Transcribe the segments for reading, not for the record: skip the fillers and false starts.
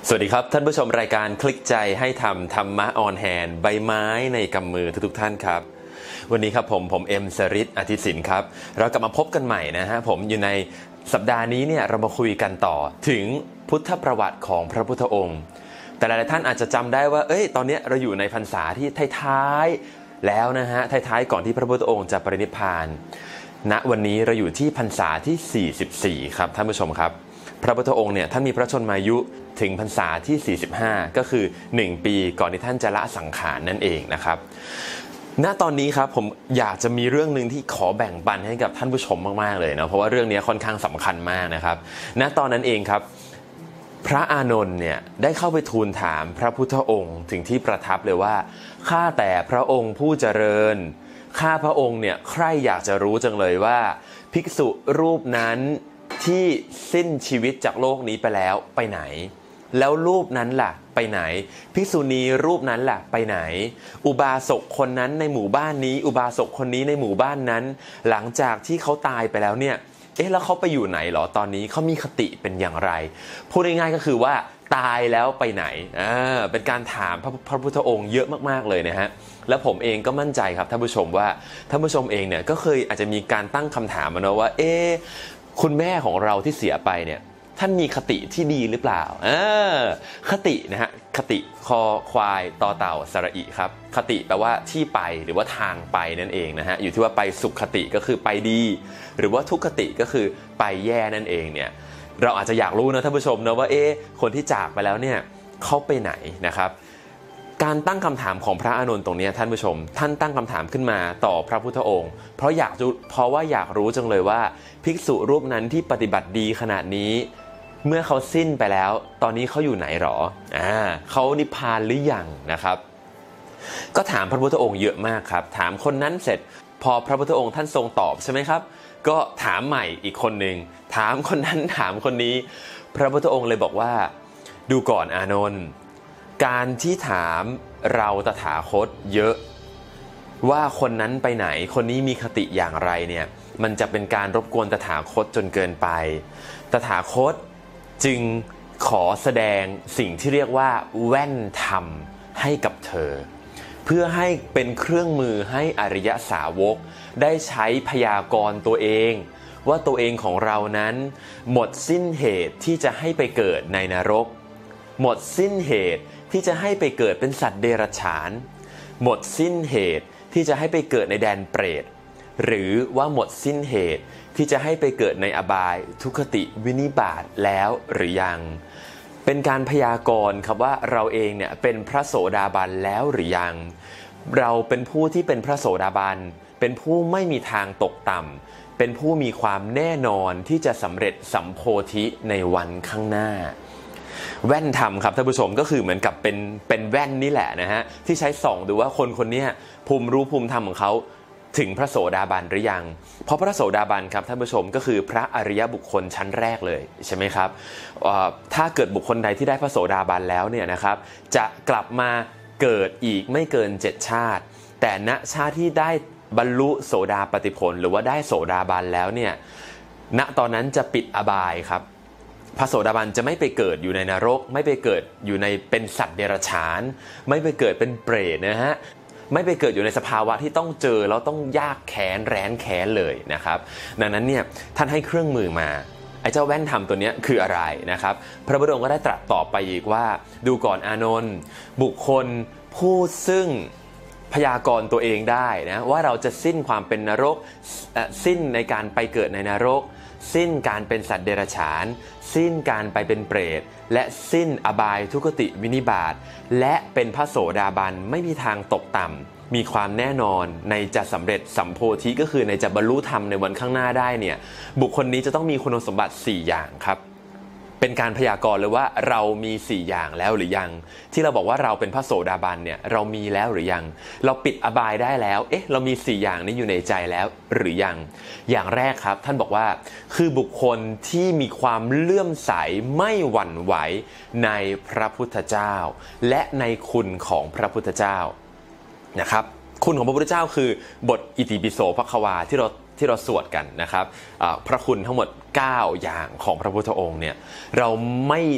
สวัสดีครับท่านผู้ชมรายการคลิกใจให้ทำธรรมะออนแฮนด์ใบไม้ในกำมือทุกท่านครับวันนี้ครับผมเอ็มสริศอธิสินครับเรากลับมาพบกันใหม่นะฮะผมอยู่ในสัปดาห์นี้เนี่ยเรามาคุยกันต่อถึงพุทธประวัติของพระพุทธองค์แต่หลายท่านอาจจะจำได้ว่าตอนนี้เราอยู่ในพรรษาที่ท้ายๆแล้วนะฮะท้ายๆก่อนที่พระพุทธองค์จะปรินิพพานณวันนี้เราอยู่ที่พรรษาที่44ครับท่านผู้ชมครับพระพุทธองค์เนี่ยท่านมีพระชนมายุถึงพรรษาที่45ก็คือ1ปีก่อนที่ท่านจะละสังขารนั่นเองนะครับณตอนนี้ครับผมอยากจะมีเรื่องนึงที่ขอแบ่งปันให้กับท่านผู้ชมมากๆเลยนะเพราะว่าเรื่องนี้ค่อนข้างสำคัญมากนะครับณตอนนั้นเองครับพระอานนท์เนี่ยได้เข้าไปทูลถามพระพุทธองค์ถึงที่ประทับเลยว่าข้าแต่พระองค์ผู้เจริญข้าพระองค์เนี่ยใคร่อยากจะรู้จังเลยว่าภิกษุรูปนั้นที่สิ้นชีวิตจากโลกนี้ไปแล้วไปไหนแล้วรูปนั้นล่ะไปไหนภิกษุณีรูปนั้นล่ะไปไหนอุบาสกคนนั้นในหมู่บ้านนี้อุบาสกคนนี้ในหมู่บ้านนั้นหลังจากที่เขาตายไปแล้วเนี่ยแล้วเขาไปอยู่ไหนหรอตอนนี้เขามีคติเป็นอย่างไรพูดง่ายๆก็คือว่าตายแล้วไปไหนเป็นการถามพระพุทธองค์เยอะมากๆเลยนะฮะแล้วผมเองก็มั่นใจครับท่านผู้ชมว่าท่านผู้ชมเองเนี่ยก็เคยอาจจะมีการตั้งคำถามมาเนอะว่าคุณแม่ของเราที่เสียไปเนี่ยท่านมีคติที่ดีหรือเปล่าคตินะฮะคติคอควายต่อเต่าสระอิครับคติแปลว่าที่ไปหรือว่าทางไปนั่นเองนะฮะอยู่ที่ว่าไปสุขคติก็คือไปดีหรือว่าทุกขติก็คือไปแย่นั่นเองเนี่ยเราอาจจะอยากรู้นะท่านผู้ชมนะว่าคนที่จากไปแล้วเนี่ยเขาไปไหนนะครับการตั้งคำถามของพระอานนท์ตรงนี้ท่านผู้ชมท่านตั้งคำถามขึ้นมาต่อพระพุทธองค์เพราะว่าอยากรู้จังเลยว่าภิกษุรูปนั้นที่ปฏิบัติดีขนาดนี้เมื่อเขาสิ้นไปแล้วตอนนี้เขาอยู่ไหนหรอเขานิพพานหรือยังนะครับก็ถามพระพุทธองค์เยอะมากครับถามคนนั้นเสร็จพอพระพุทธองค์ท่านทรงตอบใช่ไหมครับก็ถามใหม่อีกคนหนึ่งถามคนนั้นถามคนนี้พระพุทธองค์เลยบอกว่าดูก่อนอานนท์การที่ถามเราตถาคตเยอะว่าคนนั้นไปไหนคนนี้มีคติอย่างไรเนี่ยมันจะเป็นการรบกวนตถาคตจนเกินไปตถาคตจึงขอแสดงสิ่งที่เรียกว่าแว่นธรรมให้กับเธอเพื่อให้เป็นเครื่องมือให้อริยสาวกได้ใช้พยากรณ์ตัวเองว่าตัวเองของเรานั้นหมดสิ้นเหตุที่จะให้ไปเกิดในนรกหมดสิ้นเหตุที่จะให้ไปเกิดเป็นสัตว์เดรัจฉานหมดสิ้นเหตุที่จะให้ไปเกิดในแดนเปรตหรือว่าหมดสิ้นเหตุที่จะให้ไปเกิดในอบายทุกขติวินิบาตแล้วหรือยังเป็นการพยากรณ์ครับว่าเราเองเนี่ยเป็นพระโสดาบันแล้วหรือยังเราเป็นผู้ที่เป็นพระโสดาบันเป็นผู้ไม่มีทางตกต่ำเป็นผู้มีความแน่นอนที่จะสำเร็จสัมโพธิในวันข้างหน้าแว่นธรรมครับท่านผู้ชมก็คือเหมือนกับเป็นแว่นนี่แหละนะฮะที่ใช้ส่องดูว่าคนนี้ภูมิรู้ภูมิธรรมของเขาถึงพระโสดาบันหรือยังเพราะพระโสดาบันครับท่านผู้ชมก็คือพระอริยบุคคลชั้นแรกเลยใช่ไหมครับถ้าเกิดบุคคลใดที่ได้พระโสดาบันแล้วเนี่ยนะครับจะกลับมาเกิดอีกไม่เกิน7ชาติแต่ณชาติที่ได้บรรลุโสดาปัตติผลหรือว่าได้โสดาบันแล้วเนี่ยณตอนนั้นจะปิดอบายครับพระโสดาบันจะไม่ไปเกิดอยู่ในนรกไม่ไปเกิดอยู่ในเป็นสัตว์เดรัจฉานไม่ไปเกิดเป็นเปรตนะฮะไม่ไปเกิดอยู่ในสภาวะที่ต้องเจอแล้วต้องยากแค้นแร้นแค้นเลยนะครับดังนั้นเนี่ยท่านให้เครื่องมือมาไอ้เจ้าแว่นธรรมตัวนี้คืออะไรนะครับพระพุทธองค์ก็ได้ตรัสตอบไปอีกว่าดูก่อนอานนท์บุคคลผู้ซึ่งพยากรณ์ตัวเองได้นะว่าเราจะสิ้นความเป็นนรกสิ้นในการไปเกิดในนรกสิ้นการเป็นสัตว์เดรัจฉานสิ้นการไปเป็นเปรตและสิ้นอบายทุกขติวินิบาตและเป็นพระโสดาบันไม่มีทางตกต่ำมีความแน่นอนในจะสำเร็จสัมโพธิก็คือในจะบรรลุธรรมในวันข้างหน้าได้เนี่ยบุคคลนี้จะต้องมีคุณสมบัติ4อย่างครับเป็นการพยากรณ์เลยว่าเรามี4อย่างแล้วหรือยังที่เราบอกว่าเราเป็นพระโสดาบันเนี่ยเรามีแล้วหรือยังเราปิดอบายได้แล้วเรามี4อย่างนี้อยู่ในใจแล้วหรือยังอย่างแรกครับท่านบอกว่าคือบุคคลที่มีความเลื่อมใสไม่หวั่นไหวในพระพุทธเจ้าและในคุณของพระพุทธเจ้านะครับคุณของพระพุทธเจ้าคือบทอิติปิโสภควาที่เราสวดกันนะครับพระคุณทั้งหมด9อย่างของพระพุทธองค์เนี่ยเราไม่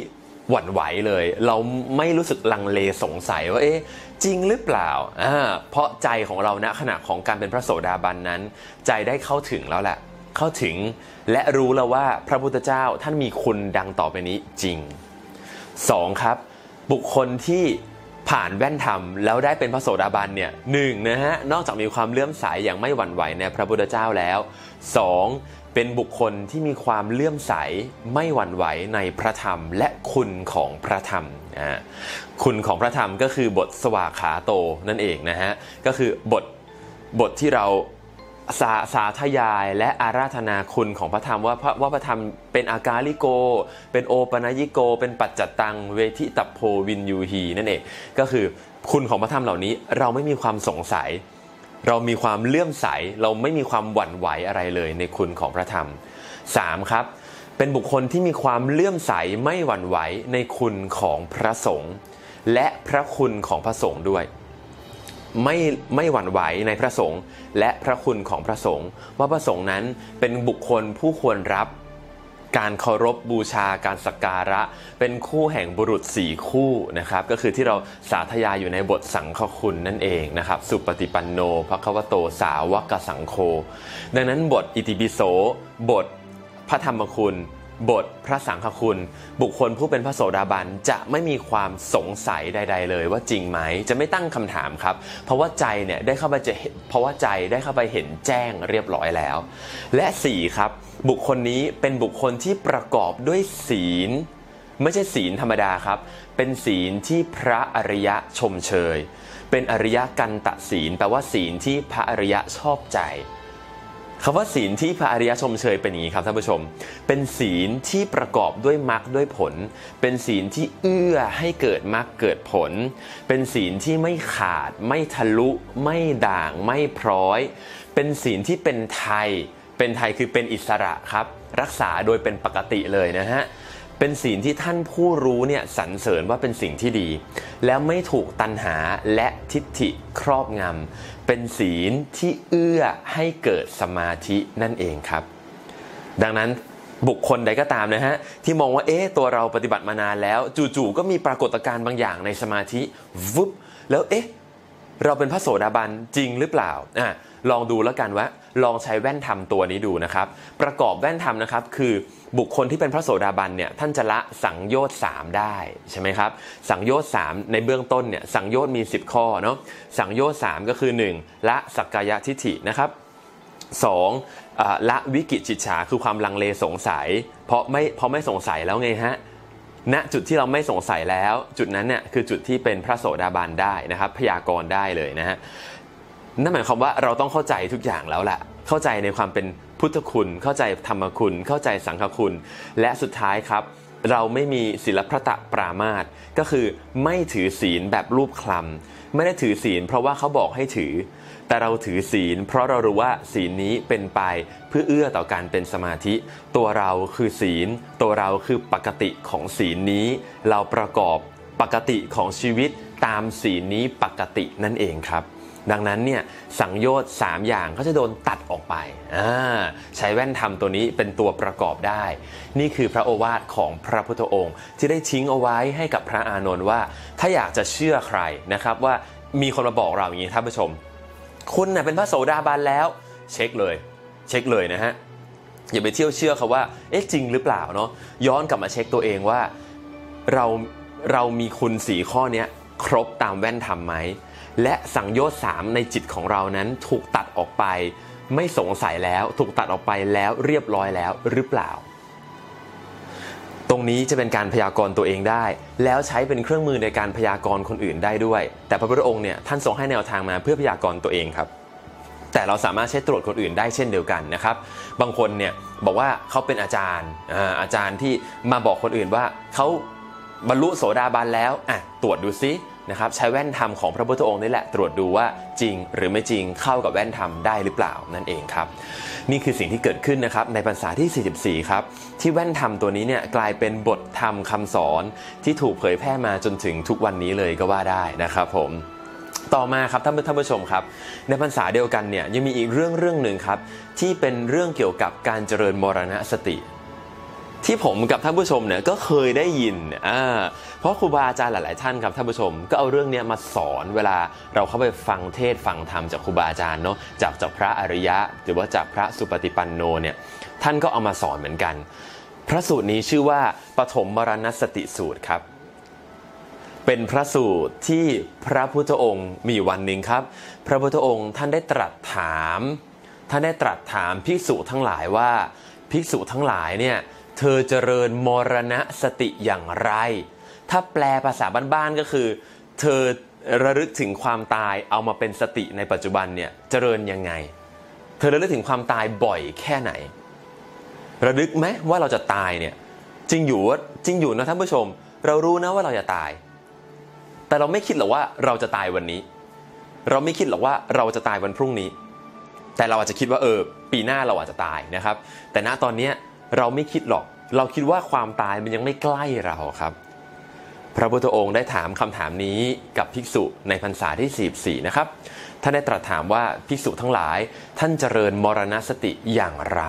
หวั่นไหวเลยเราไม่รู้สึกลังเลสงสัยว่าจริงหรือเปล่าเพราะใจของเราณขณะของการเป็นพระโสดาบันนั้นใจได้เข้าถึงแล้วแหละเข้าถึงและรู้แล้วว่าพระพุทธเจ้าท่านมีคุณดังต่อไปนี้จริง2ครับบุคคลที่ผ่านแว่นธรรมแล้วได้เป็นพระโสดาบันเนี่ย1นะฮะนอกจากมีความเลื่อมใสอย่างไม่หวั่นไหวในพระพุทธเจ้าแล้ว2เป็นบุคคลที่มีความเลื่อมใสไม่หวั่นไหวในพระธรรมและคุณของพระธรรมคุณของพระธรรมก็คือบทสวากขาโตนั่นเองนะฮะก็คือบทที่เราสาธยายและอาราธนาคุณของพระธรรมว่าพระธรรมเป็นอากาลิโกเป็นโอปนัญิโกเป็นปัจจตังเวทิตัพโพวินยูหีนั่นเองก็คือคุณของพระธรรมเหล่านี้เราไม่มีความสงสัยเรามีความเลื่อมใสเราไม่มีความหวั่นไหวอะไรเลยในคุณของพระธรรม3ครับเป็นบุคคลที่มีความเลื่อมใสไม่หวั่นไหวในคุณของพระสงฆ์และพระคุณของพระสงฆ์ด้วยไม่หวั่นไหวในพระสงฆ์และพระคุณของพระสงฆ์ว่าพระสงฆ์นั้นเป็นบุคคลผู้ควรรับการเคารพบูชาการสักการะเป็นคู่แห่งบุรุษ4คู่นะครับก็คือที่เราสาธยายอยู่ในบทสังฆคุณนั่นเองนะครับสุปฏิปันโนภควโตสาวกสังโฆดังนั้นบทอิติปิโสบทพระธรรมคุณบทพระสังฆคุณบุคคลผู้เป็นพระโสดาบันจะไม่มีความสงสัยใดๆเลยว่าจริงไหมจะไม่ตั้งคำถามครับเพราะว่าใจเนี่ยได้เข้าไปเห็นแจ้งเรียบร้อยแล้วและ4ครับบุคคลนี้เป็นบุคคลที่ประกอบด้วยศีลไม่ใช่ศีลธรรมดาครับเป็นศีลที่พระอริยะชมเชยเป็นอริยกันตศีลแปลว่าศีลที่พระอริยะชอบใจคำว่าศีลที่พระอริยชมเชยเป็นอย่างนี้ครับท่านผู้ชมเป็นศีลที่ประกอบด้วยมรรคด้วยผลเป็นศีลที่เอื้อให้เกิดมรรคเกิดผลเป็นศีลที่ไม่ขาดไม่ทะลุไม่ด่างไม่พร้อยเป็นศีลที่เป็นไทยคือเป็นอิสระครับรักษาโดยเป็นปกติเลยนะฮะเป็นศีลที่ท่านผู้รู้เนี่ยสรรเสริญว่าเป็นสิ่งที่ดีแล้วไม่ถูกตัณหาและทิฏฐิครอบงำเป็นศีลที่เอื้อให้เกิดสมาธินั่นเองครับดังนั้นบุคคลใดก็ตามนะฮะที่มองว่าตัวเราปฏิบัติมานานแล้วจู่ๆก็มีปรากฏการณ์บางอย่างในสมาธิวุบแล้วเราเป็นพระโสดาบันจริงหรือเปล่าลองดูแล้วกันว่าลองใช้แว่นธรรมตัวนี้ดูนะครับประกอบแว่นธรรมนะครับคือบุคคลที่เป็นพระโสดาบันเนี่ยท่านจะละสังโยชน์3ได้ใช่ไหมครับสังโยชน์3ในเบื้องต้นเนี่ยสังโยชน์มี10ข้อเนาะสังโยชน์3ก็คือ1ละสักกายทิฏฐินะครับ2ละวิกิจฉิจฉาคือความลังเลสงสัยเพราะไม่สงสัยแล้วไงฮะณจุดที่เราไม่สงสัยแล้วจุดนั้นเนี่ยคือจุดที่เป็นพระโสดาบันได้นะครับพยากรณ์ได้เลยนะฮะนั่นหมายความว่าเราต้องเข้าใจทุกอย่างแล้วแหละเข้าใจในความเป็นพุทธคุณเข้าใจธรรมคุณเข้าใจสังฆคุณและสุดท้ายครับเราไม่มีศีลพรตปรามาสก็คือไม่ถือศีลแบบรูปคลำไม่ได้ถือศีลเพราะว่าเขาบอกให้ถือแต่เราถือศีลเพราะเรารู้ว่าศีลนี้เป็นไปเพื่อเอื้อต่อการเป็นสมาธิตัวเราคือศีลตัวเราคือปกติของศีลนี้เราประกอบปกติของชีวิตตามศีลนี้ปกตินั่นเองครับดังนั้นเนี่ยสังโยชน์3อย่างก็จะโดนตัดออกไปใช้แว่นธรรมตัวนี้เป็นตัวประกอบได้นี่คือพระโอวาทของพระพุทธองค์ที่ได้ทิ้งเอาไว้ให้กับพระอานนท์ว่าถ้าอยากจะเชื่อใครนะครับว่ามีคนมาบอกเราอย่างนี้ท่านผู้ชมคุณเป็นพระโสดาบันแล้วเช็คเลยนะฮะอย่าไปเที่ยวเชื่อเขาว่าจริงหรือเปล่าเนาะย้อนกลับมาเช็คตัวเองว่าเรามีคุณ4ข้อนี้ครบตามแว่นธรรมไหมและสังโยชน์3ในจิตของเรานั้นถูกตัดออกไปไม่สงสัยแล้วถูกตัดออกไปแล้วเรียบร้อยแล้วหรือเปล่าตรงนี้จะเป็นการพยากรณ์ตัวเองได้แล้วใช้เป็นเครื่องมือในการพยากรณ์คนอื่นได้ด้วยแต่พระพุทธองค์เนี่ยท่านทรงให้แนวทางมาเพื่อพยากรณ์ตัวเองครับแต่เราสามารถใช้ตรวจคนอื่นได้เช่นเดียวกันนะครับบางคนเนี่ยบอกว่าเขาเป็นอาจารย์ที่มาบอกคนอื่นว่าเขาบรรลุโสดาบันแล้วตรวจดูซินะครับใช้แว่นธรรมของพระพุทธองค์นี่แหละตรวจดูว่าจริงหรือไม่จริงเข้ากับแว่นธรรมได้หรือเปล่านั่นเองครับนี่คือสิ่งที่เกิดขึ้นนะครับในพรรษาที่44ครับที่แว่นธรรมตัวนี้เนี่ยกลายเป็นบทธรรมคำสอนที่ถูกเผยแพร่มาจนถึงทุกวันนี้เลยก็ว่าได้นะครับผมต่อมาครับท่านผู้ชมครับในพรรษาเดียวกันเนี่ยยังมีอีกเรื่องหนึ่งครับที่เป็นเรื่องเกี่ยวกับการเจริญมรณสติที่ผมกับท่านผู้ชมเนี่ยก็เคยได้ยินเพราะครูบาอาจารย์หลายๆท่านครับท่านผู้ชมก็เอาเรื่องนี้มาสอนเวลาเราเข้าไปฟังเทศฟังธรรมจากครูบาอาจารย์เนาะจากพระอริยะหรือว่าจากพระสุปฏิปันโนเนี่ยท่านก็เอามาสอนเหมือนกันพระสูตรนี้ชื่อว่าปฐมมรณสติสูตรครับเป็นพระสูตรที่พระพุทธองค์มีวันหนึ่งครับพระพุทธองค์ท่านได้ตรัสถามภิกษุทั้งหลายว่าภิกษุทั้งหลายเนี่ยเธอเจริญมรณสติอย่างไรถ้าแปลภาษาบ้านๆก็คือเธอระลึกถึงความตายเอามาเป็นสติในปัจจุบันเนี่ยเจริญยังไงเธอระลึกถึงความตายบ่อยแค่ไหนระลึกไหมว่าเราจะตายเนี่ยจริงอยู่นะท่านผู้ชมเรารู้นะว่าเราจะตายแต่เราไม่คิดหรอกว่าเราจะตายวันนี้เราไม่คิดหรอกว่าเราจะตายวันพรุ่งนี้แต่เราอาจจะคิดว่าปีหน้าเราอาจจะตายนะครับแต่ณตอนนี้เราไม่คิดหรอกเราคิดว่าความตายมันยังไม่ใกล้เราครับพระพุทธองค์ได้ถามคำถามนี้กับภิกษุในพรรษาที่44นะครับท่านได้ตรัสถามว่าภิกษุทั้งหลายท่านเจริญมรณสติอย่างไร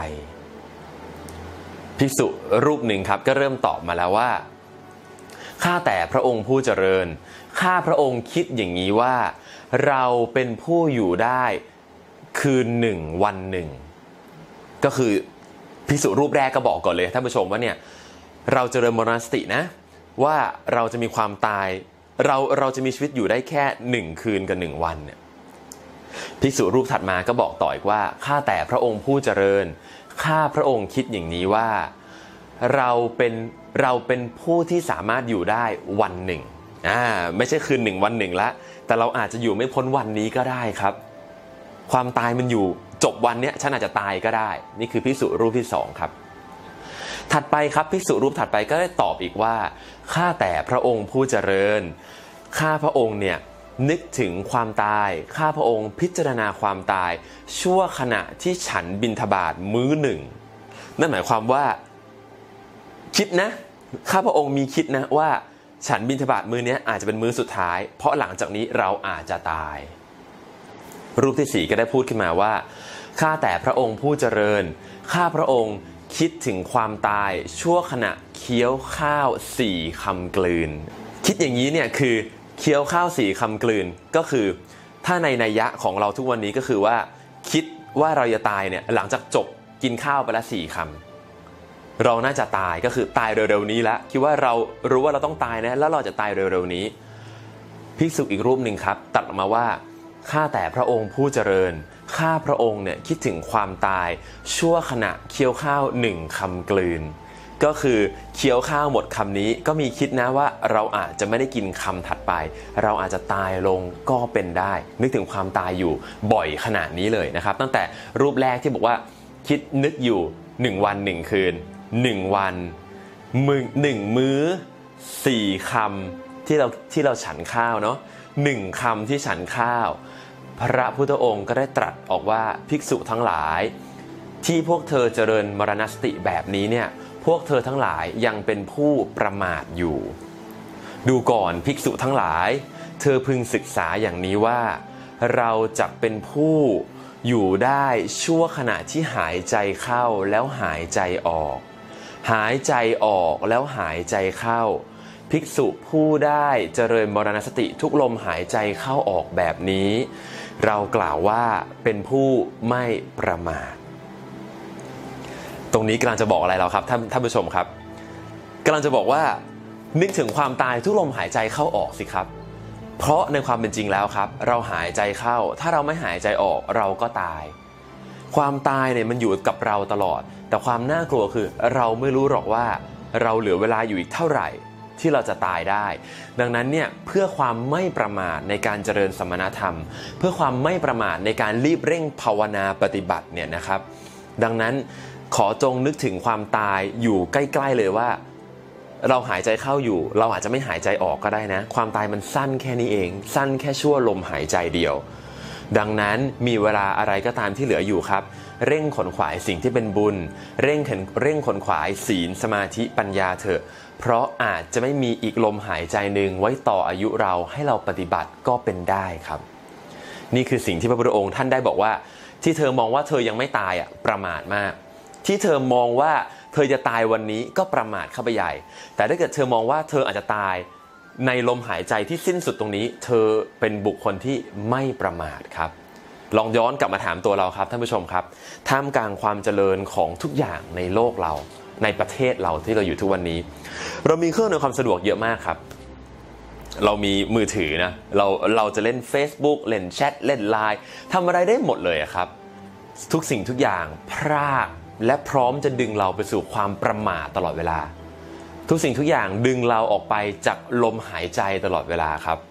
ภิกษุรูปหนึ่งครับก็เริ่มตอบมาแล้วว่าข้าแต่พระองค์ผู้เจริญข้าพระองค์คิดอย่างนี้ว่าเราเป็นผู้อยู่ได้คืนหนึ่งวันหนึ่งก็คือภิกษุรูปแรกก็บอกก่อนเลยท่านผู้ชมว่าเนี่ยเราเจริญมรณสตินะว่าเราจะมีความตายเราจะมีชีวิตอยู่ได้แค่1คืนกับ1วันเนี่ยภิกษุรูปถัดมาก็บอกต่ออีกว่าข้าแต่พระองค์ผู้เจริญข้าพระองค์คิดอย่างนี้ว่าเราเป็นผู้ที่สามารถอยู่ได้วันหนึ่งไม่ใช่คืนหนึ่งวันหนึ่งละแต่เราอาจจะอยู่ไม่พ้นวันนี้ก็ได้ครับความตายมันอยู่จบวันนี้ฉันอาจจะตายก็ได้นี่คือภิกษุรูปที่2ครับถัดไปครับภิกษุรูปถัดไปก็ได้ตอบอีกว่าข้าแต่พระองค์ผู้เจริญข้าพระองค์เนี่ยนึกถึงความตายข้าพระองค์พิจารณาความตายชั่วขณะที่ฉันบิณฑบาตมื้อหนึ่งนั่นหมายความว่าคิดนะข้าพระองค์มีคิดนะว่าฉันบิณฑบาตมื้อนี้อาจจะเป็นมื้อสุดท้ายเพราะหลังจากนี้เราอาจจะตายรูปที่4ก็ได้พูดขึ้นมาว่าข้าแต่พระองค์ผู้เจริญข้าพระองค์คิดถึงความตายชั่วขณะเคี้ยวข้าว4คำกลืนคิดอย่างนี้เนี่ยคือเคี้ยวข้าว4คำกลืนก็คือถ้าในนัยยะของเราทุกวันนี้ก็คือว่าคิดว่าเราจะตายเนี่ยหลังจากจบกินข้าวไปแล้ว4คำเราน่าจะตายก็คือตายเร็วๆนี้แล้วคิดว่าเรารู้ว่าเราต้องตายนะแล้วเราจะตายเร็วๆนี้ภิกษุอีกรูปหนึ่งครับตัดออกมาว่าข้าแต่พระองค์ผู้เจริญข้าพระองค์เนี่ยคิดถึงความตายชั่วขณะเคี้ยวข้าว1คำกลืนก็คือเคี้ยวข้าวหมดคำนี้ก็มีคิดนะว่าเราอาจจะไม่ได้กินคำถัดไปเราอาจจะตายลงก็เป็นได้นึกถึงความตายอยู่บ่อยขนาดนี้เลยนะครับตั้งแต่รูปแรกที่บอกว่าคิดนึกอยู่1วัน1คืน1วัน1มื้อ4คำที่เราฉันข้าวเนาะ1คำที่ฉันข้าวพระพุทธองค์ก็ได้ตรัสออกว่าภิกษุทั้งหลายที่พวกเธอเจริญมรณสติแบบนี้เนี่ยพวกเธอทั้งหลายยังเป็นผู้ประมาทอยู่ดูก่อนภิกษุทั้งหลายเธอพึงศึกษาอย่างนี้ว่าเราจะเป็นผู้อยู่ได้ชั่วขณะที่หายใจเข้าแล้วหายใจออกหายใจออกแล้วหายใจเข้าภิกษุผู้ได้เจริญมรณสติทุกลมหายใจเข้าออกแบบนี้เรากล่าวว่าเป็นผู้ไม่ประมาทตรงนี้กำลังจะบอกอะไรเราครับท่านผู้ชมครับกำลังจะบอกว่านึกถึงความตายทุกลมหายใจเข้าออกสิครับเพราะในความเป็นจริงแล้วครับเราหายใจเข้าถ้าเราไม่หายใจออกเราก็ตายความตายเนี่ยมันอยู่กับเราตลอดแต่ความน่ากลัวคือเราไม่รู้หรอกว่าเราเหลือเวลาอยู่อีกเท่าไหร่ที่เราจะตายได้ดังนั้นเนี่ยเพื่อความไม่ประมาทในการเจริญสมณธรรมเพื่อความไม่ประมาทในการรีบเร่งภาวนาปฏิบัติเนี่ยนะครับดังนั้นขอจงนึกถึงความตายอยู่ใกล้ๆเลยว่าเราหายใจเข้าอยู่เราอาจจะไม่หายใจออกก็ได้นะความตายมันสั้นแค่นี้เองสั้นแค่ชั่วลมหายใจเดียวดังนั้นมีเวลาอะไรก็ตามที่เหลืออยู่ครับเร่งขนขวายสิ่งที่เป็นบุญเร่งขนขวายศีลสมาธิปัญญาเถอะเพราะอาจจะไม่มีอีกลมหายใจหนึ่งไว้ต่ออายุเราให้เราปฏิบัติก็เป็นได้ครับนี่คือสิ่งที่พระพุทธองค์ท่านได้บอกว่าที่เธอมองว่าเธอยังไม่ตายประมาทมากที่เธอมองว่าเธอจะตายวันนี้ก็ประมาทเข้าไปใหญ่แต่ถ้าเกิดเธอมองว่าเธออาจจะตายในลมหายใจที่สิ้นสุดตรงนี้เธอเป็นบุคคลที่ไม่ประมาทครับลองย้อนกลับมาถามตัวเราครับท่านผู้ชมครับท่ามกลางความเจริญของทุกอย่างในโลกเราในประเทศเราที่เราอยู่ทุกวันนี้เรามีเครื่องอำนวยความสะดวกเยอะมากครับเรามีมือถือนะเราจะเล่น Facebook เล่นแชทเล่น LINE ทำอะไรได้หมดเลยครับทุกสิ่งทุกอย่างพรากและพร้อมจะดึงเราไปสู่ความประมาทตลอดเวลาทุกสิ่งทุกอย่างดึงเราออกไปจากลมหายใจตลอดเวลาครับ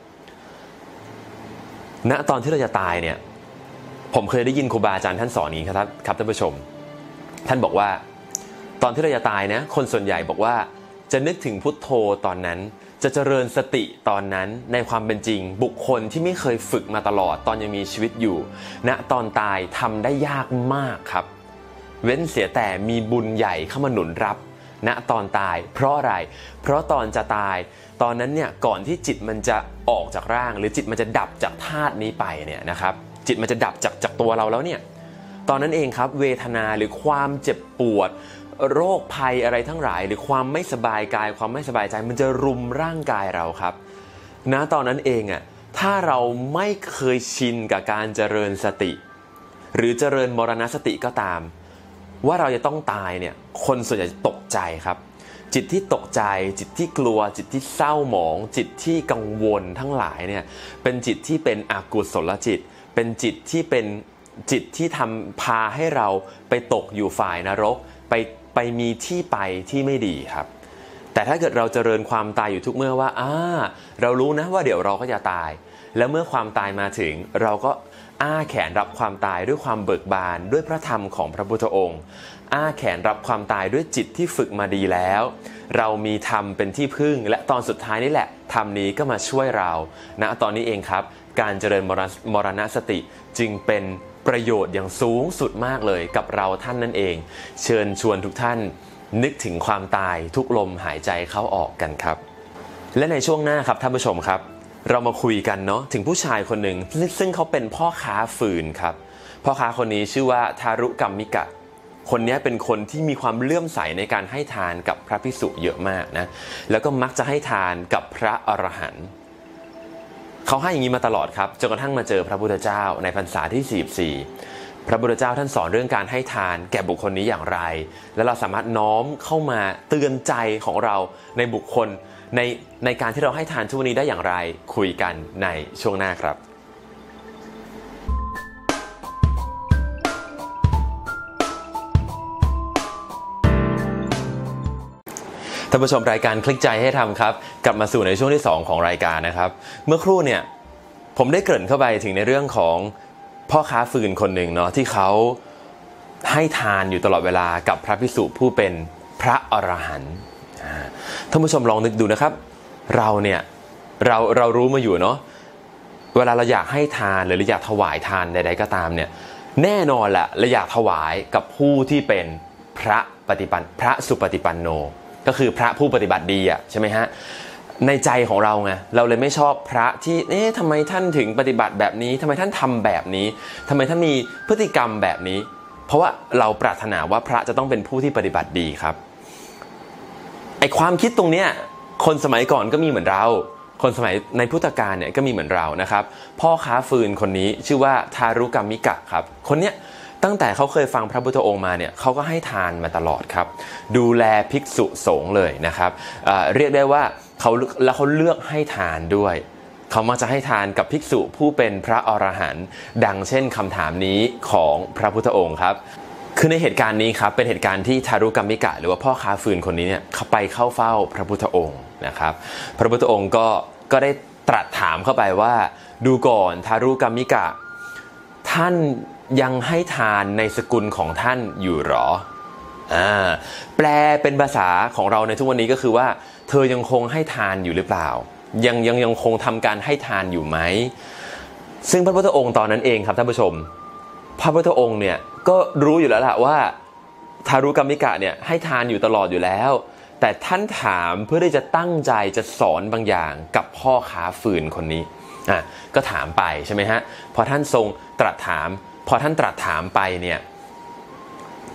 ณตอนที่เราจะตายเนี่ยผมเคยได้ยินครูบาอาจารย์ท่านสอนนี้ครับท่านผู้ชมท่านบอกว่าตอนที่เราจะตายนะคนส่วนใหญ่บอกว่าจะนึกถึงพุทโธตอนนั้นจะเจริญสติตอนนั้นในความเป็นจริงบุคคลที่ไม่เคยฝึกมาตลอดตอนยังมีชีวิตอยู่ณตอนตายทำได้ยากมากครับเว้นเสียแต่มีบุญใหญ่เข้ามาหนุนรับณตอนตายเพราะอะไรเพราะตอนจะตายตอนนั้นเนี่ยก่อนที่จิตมันจะออกจากร่างหรือจิตมันจะดับจากธาตุนี้ไปเนี่ยนะครับจิตมันจะดับจากตัวเราแล้วเนี่ยตอนนั้นเองครับเวทนาหรือความเจ็บปวดโรคภัยอะไรทั้งหลายหรือความไม่สบายกายความไม่สบายใจมันจะรุมร่างกายเราครับณตอนนั้นเองอ่ะถ้าเราไม่เคยชินกับการเจริญสติหรือเจริญมรณสติก็ตามว่าเราจะต้องตายเนี่ยคนส่วนใหญ่ตกใจครับจิตที่ตกใจจิตที่กลัวจิตที่เศร้าหมองจิตที่กังวลทั้งหลายเนี่ยเป็นจิตที่เป็นอกุศลจิตเป็นจิตที่เป็นจิตที่พาให้เราไปตกอยู่ฝ่ายนรกไปมีที่ไปที่ไม่ดีครับแต่ถ้าเกิดเราเจริญความตายอยู่ทุกเมื่อว่าเรารู้นะว่าเดี๋ยวเราก็จะตายแล้วเมื่อความตายมาถึงเราก็อ้าแขนรับความตายด้วยความเบิกบานด้วยพระธรรมของพระพุทธองค์อ้าแขนรับความตายด้วยจิตที่ฝึกมาดีแล้วเรามีธรรมเป็นที่พึ่งและตอนสุดท้ายนี่แหละธรรมนี้ก็มาช่วยเราณตอนนี้เองครับการเจริญมรณสติจึงเป็นประโยชน์อย่างสูงสุดมากเลยกับเราท่านนั่นเองเชิญชวนทุกท่านนึกถึงความตายทุกลมหายใจเข้าออกกันครับและในช่วงหน้าครับท่านผู้ชมครับเรามาคุยกันเนาะถึงผู้ชายคนหนึ่งซึ่งเขาเป็นพ่อค้าฟืนครับพ่อค้าคนนี้ชื่อว่าทารุกัมมิกะคนนี้เป็นคนที่มีความเลื่อมใสในการให้ทานกับพระภิกษุเยอะมากนะแล้วก็มักจะให้ทานกับพระอรหันต์เขาให้อย่างนี้มาตลอดครับจนกระทั่งมาเจอพระพุทธเจ้าในพรรษาที่44พระพุทธเจ้าท่านสอนเรื่องการให้ทานแก่บุคคลนี้อย่างไรและเราสามารถน้อมเข้ามาเตือนใจของเราในบุคคลในการที่เราให้ทานทุกวันนี้ได้อย่างไรคุยกันในช่วงหน้าครับท่านผู้ชมรายการคลิกใจให้ทำครับกลับมาสู่ในช่วงที่2ของรายการนะครับเมื่อครู่เนี่ยผมได้เกริ่นเข้าไปถึงในเรื่องของพ่อค้าฟืนคนหนึ่งเนาะที่เขาให้ทานอยู่ตลอดเวลากับพระภิกษุผู้เป็นพระอรหันต์ท่านผู้ชมลองนึกดูนะครับเรารู้มาอยู่เนาะเวลาเราอยากให้ทานหรือเราอยากถวายทานใดๆก็ตามเนี่ยแน่นอนแหละเราอยากถวายกับผู้ที่เป็นพระสุปฏิปันโนก็คือพระผู้ปฏิบัติดีใช่ไหมฮะในใจของเราไงเราเลยไม่ชอบพระที่ทำไมท่านถึงปฏิบัติแบบนี้ทำไมท่านทำแบบนี้ทำไมท่านมีพฤติกรรมแบบนี้เพราะว่าเราปรารถนาว่าพระจะต้องเป็นผู้ที่ปฏิบัติดีครับไอความคิดตรงเนี้ยคนสมัยก่อนก็มีเหมือนเราคนสมัยในพุทธกาลเนี่ยก็มีเหมือนเรานะครับพ่อค้าฟืนคนนี้ชื่อว่าทารุกัมมิกะครับคนเนี้ยตั้งแต่เขาเคยฟังพระพุทธองค์มาเนี่ยเขาก็ให้ทานมาตลอดครับดูแลภิกษุสงฆ์เลยนะครับเรียกได้ว่าเขาเลือกให้ทานด้วยเขามักจะให้ทานกับภิกษุผู้เป็นพระอรหันต์ดังเช่นคำถามนี้ของพระพุทธองค์ครับคือในเหตุการณ์นี้ครับเป็นเหตุการณ์ที่ทารุกัมมิกะหรือว่าพ่อค้าฟืนคนนี้เนี่ยเขาไปเข้าเฝ้าพระพุทธองค์นะครับพระพุทธองค์ก็ได้ตรัสถามเข้าไปว่าดูก่อนทารุกัมมิกะท่านยังให้ทานในสกุลของท่านอยู่หรอแปลเป็นภาษาของเราในทุกวันนี้ก็คือว่าเธอยังคงให้ทานอยู่หรือเปล่ายังคงทำการให้ทานอยู่ไหมซึ่งพระพุทธองค์ตอนนั้นเองครับท่านผู้ชมพระพุทธองค์เนี่ยก็รู้อยู่แล้วล่ะว่าทารุกัมมิกะเนี่ยให้ทานอยู่ตลอดอยู่แล้วแต่ท่านถามเพื่อที่จะตั้งใจจะสอนบางอย่างกับพ่อค้าฟืนคนนี้ก็ถามไปใช่ไหมฮะพอท่านตรัสถามไปเนี่ย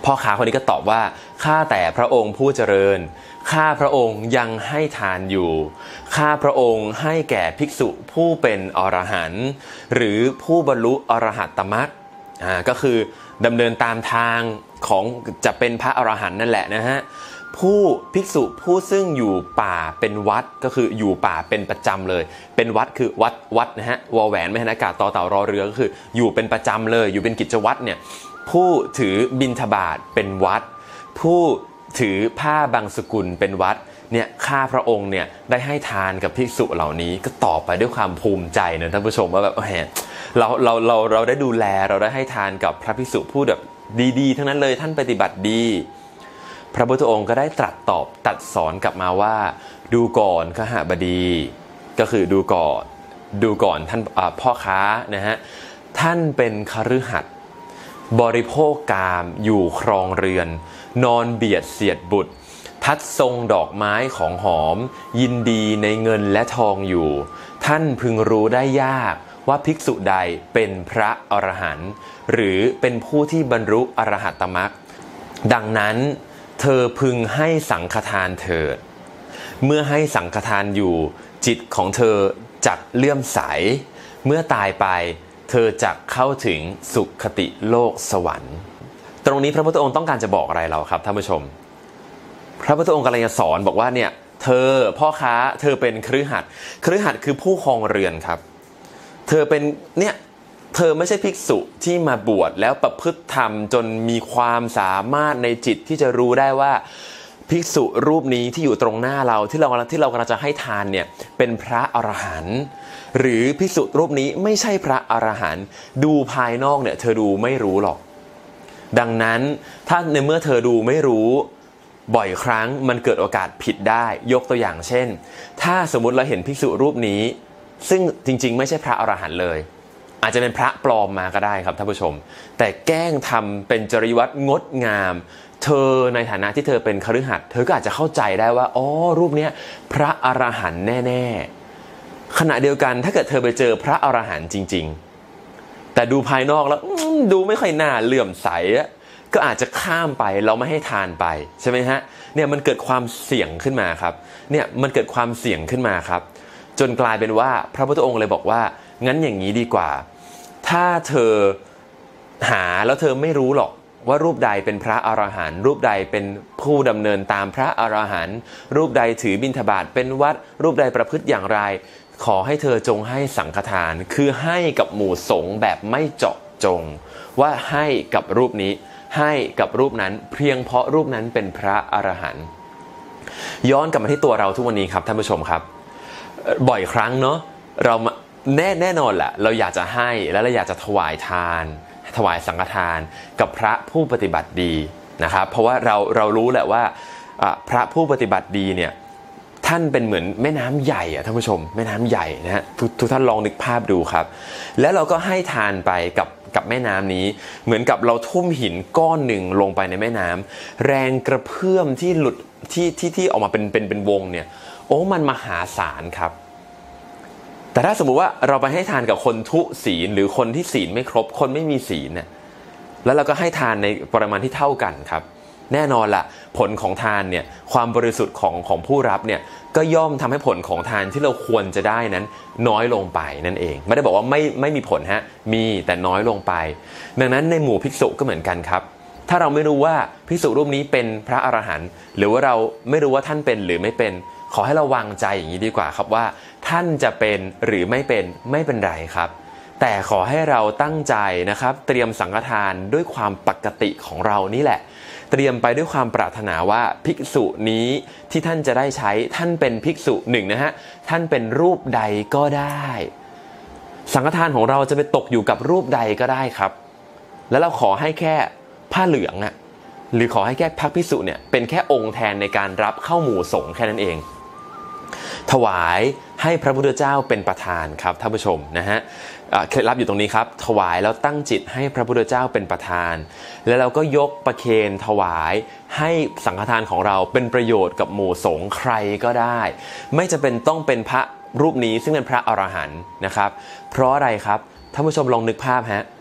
พ่อค้าคนนี้ก็ตอบว่าข้าแต่พระองค์ผู้เจริญข้าพระองค์ยังให้ทานอยู่ข้าพระองค์ให้แก่ภิกษุผู้เป็นอรหันต์หรือผู้บรรลุอรหัตตมรรคก็คือดำเนินตามทางของจะเป็นพระอรหันต์นั่นแหละนะฮะผู้ภิกษุผู้ซึ่งอยู่ป่าเป็นวัดก็คืออยู่ป่าเป็นประจำเลยเป็นวัดคือวัดนะฮะวอแหวนไม่หันอากาศต่อเต่ารอเรือก็คืออยู่เป็นประจำเลยอยู่เป็นกิจวัตรเนี่ยผู้ถือบิณฑบาตเป็นวัดผู้ถือผ้าบางสกุลเป็นวัดเนี่ยข้าพระองค์เนี่ยได้ให้ทานกับภิกษุเหล่านี้ก็ตอบไปด้วยความภูมิใจนะท่านผู้ชมว่าแบบเราได้ดูแลเราได้ให้ทานกับพระภิกษุผู้แบบดีๆทั้งนั้นเลยท่านปฏิบัติดีพระพุทธองค์ก็ได้ตรัสสอนกลับมาว่าดูก่อนขหบดีก็คือดูก่อนท่านพ่อค้านะฮะท่านเป็นคฤหัสถ์บริโภคกามอยู่ครองเรือนนอนเบียดเสียดบุตรทัดทรงดอกไม้ของหอมยินดีในเงินและทองอยู่ท่านพึงรู้ได้ยากว่าภิกษุใดเป็นพระอรหันต์หรือเป็นผู้ที่บรรลุอรหัตตมรรคดังนั้นเธอพึงให้สังฆทานเถิดเมื่อให้สังฆทานอยู่จิตของเธอจักเลื่อมใสเมื่อตายไปเธอจักเข้าถึงสุคติโลกสวรรค์ตรงนี้พระพุทธองค์ต้องการจะบอกอะไรเราครับท่านผู้ชมพระพุทธองค์กำลังจะสอนบอกว่าเนี่ยเธอพ่อค้าเธอเป็นคฤหัสถ์คือผู้ครองเรือนครับเธอเป็นเนี่ยเธอไม่ใช่ภิกษุที่มาบวชแล้วประพฤติธรรมจนมีความสามารถในจิตที่จะรู้ได้ว่าภิกษุรูปนี้ที่อยู่ตรงหน้าเราที่เรากำลังจะให้ทานเนี่ยเป็นพระอรหันต์หรือภิกษุรูปนี้ไม่ใช่พระอรหันต์ดูภายนอกเนี่ยเธอดูไม่รู้หรอกดังนั้นถ้าในเมื่อเธอดูไม่รู้บ่อยครั้งมันเกิดโอกาสผิดได้ยกตัวอย่างเช่นถ้าสมมุติเราเห็นภิกษุรูปนี้ซึ่งจริงๆไม่ใช่พระอรหันต์เลยอาจจะเป็นพระปลอมมาก็ได้ครับท่านผู้ชมแต่แกล้งทำเป็นจริยวัตรงดงามเธอในฐานะที่เธอเป็นคฤหัสถ์เธอก็อาจจะเข้าใจได้ว่าอ๋อรูปนี้พระอรหันต์แน่ๆขณะเดียวกันถ้าเกิดเธอไปเจอพระอรหันต์จริงๆแต่ดูภายนอกแล้วดูไม่ค่อยน่าเลื่อมใสก็อาจจะข้ามไปเราไม่ให้ทานไปใช่ไหมฮะเนี่ยมันเกิดความเสี่ยงขึ้นมาครับเนี่ยมันเกิดความเสี่ยงขึ้นมาครับจนกลายเป็นว่าพระพุทธองค์เลยบอกว่างั้นอย่างนี้ดีกว่าถ้าเธอหาแล้วเธอไม่รู้หรอกว่ารูปใดเป็นพระอรหันต์รูปใดเป็นผู้ดำเนินตามพระอรหันต์รูปใดถือบิณฑบาตเป็นวัดรูปใดประพฤติอย่างไรขอให้เธอจงให้สังฆทานคือให้กับหมู่สงฆ์แบบไม่เจาะจงว่าให้กับรูปนี้ให้กับรูปนั้นเพียงเพราะรูปนั้นเป็นพระอรหันต์ย้อนกลับมาที่ตัวเราทุกวันนี้ครับท่านผู้ชมครับบ่อยครั้งเนาะเราแน่นอนแหละเราอยากจะให้แล้วเราอยากจะถวายทานถวายสังฆทานกับพระผู้ปฏิบัติดีนะครับเพราะว่าเรารู้แหละว่าพระผู้ปฏิบัติดีเนี่ยท่านเป็นเหมือนแม่น้ำใหญ่ท่านผู้ชมแม่น้ำใหญ่นะฮะทุกท่านลองนึกภาพดูครับแล้วเราก็ให้ทานไปกับแม่น้ำนี้เหมือนกับเราทุ่มหินก้อนหนึ่งลงไปในแม่น้ำแรงกระเพื่อมที่หลุดที่ออกมาเป็นวงเนี่ยโอ้มันมหาศาลครับแต่ถ้าสมมุติว่าเราไปให้ทานกับคนทุศีลหรือคนที่ศีลไม่ครบคนไม่มีศีลเนี่ยแล้วเราก็ให้ทานในปริมาณที่เท่ากันครับแน่นอนละผลของทานเนี่ยความบริสุทธิ์ของผู้รับเนี่ยก็ย่อมทำให้ผลของทานที่เราควรจะได้นั้นน้อยลงไปนั่นเองไม่ได้บอกว่าไม่มีผลฮะมีแต่น้อยลงไปดังนั้นในหมู่ภิกษุก็เหมือนกันครับถ้าเราไม่รู้ว่าภิกษุรูปนี้เป็นพระอรหันต์หรือว่าเราไม่รู้ว่าท่านเป็นหรือไม่เป็นขอให้เราวางใจอย่างนี้ดีกว่าครับว่าท่านจะเป็นหรือไม่เป็นไรครับแต่ขอให้เราตั้งใจนะครับเตรียมสังฆทานด้วยความปกติของเรานี่แหละเตรียมไปด้วยความปรารถนาว่าภิกษุนี้ที่ท่านจะได้ใช้ท่านเป็นภิกษุหนึ่งนะฮะท่านเป็นรูปใดก็ได้สังฆทานของเราจะไปตกอยู่กับรูปใดก็ได้ครับแล้วเราขอให้แค่ผ้าเหลืองหรือขอให้แค่พระภิกษุเนี่ยเป็นแค่องค์แทนในการรับเข้าหมู่สงฆ์แค่นั้นเองถวายให้พระพุทธเจ้าเป็นประธานครับท่านผู้ชมนะฮะเคล็ดลับอยู่ตรงนี้ครับถวายแล้วตั้งจิตให้พระพุทธเจ้าเป็นประธานแล้วเราก็ยกประเคนถวายให้สังฆทานของเราเป็นประโยชน์กับหมู่สงฆ์ใครก็ได้ไม่จำเป็นต้องเป็นพระรูปนี้ซึ่งเป็นพระอรหันต์นะครับเพราะอะไรครับท่านผู้ชมลองนึกภาพฮะ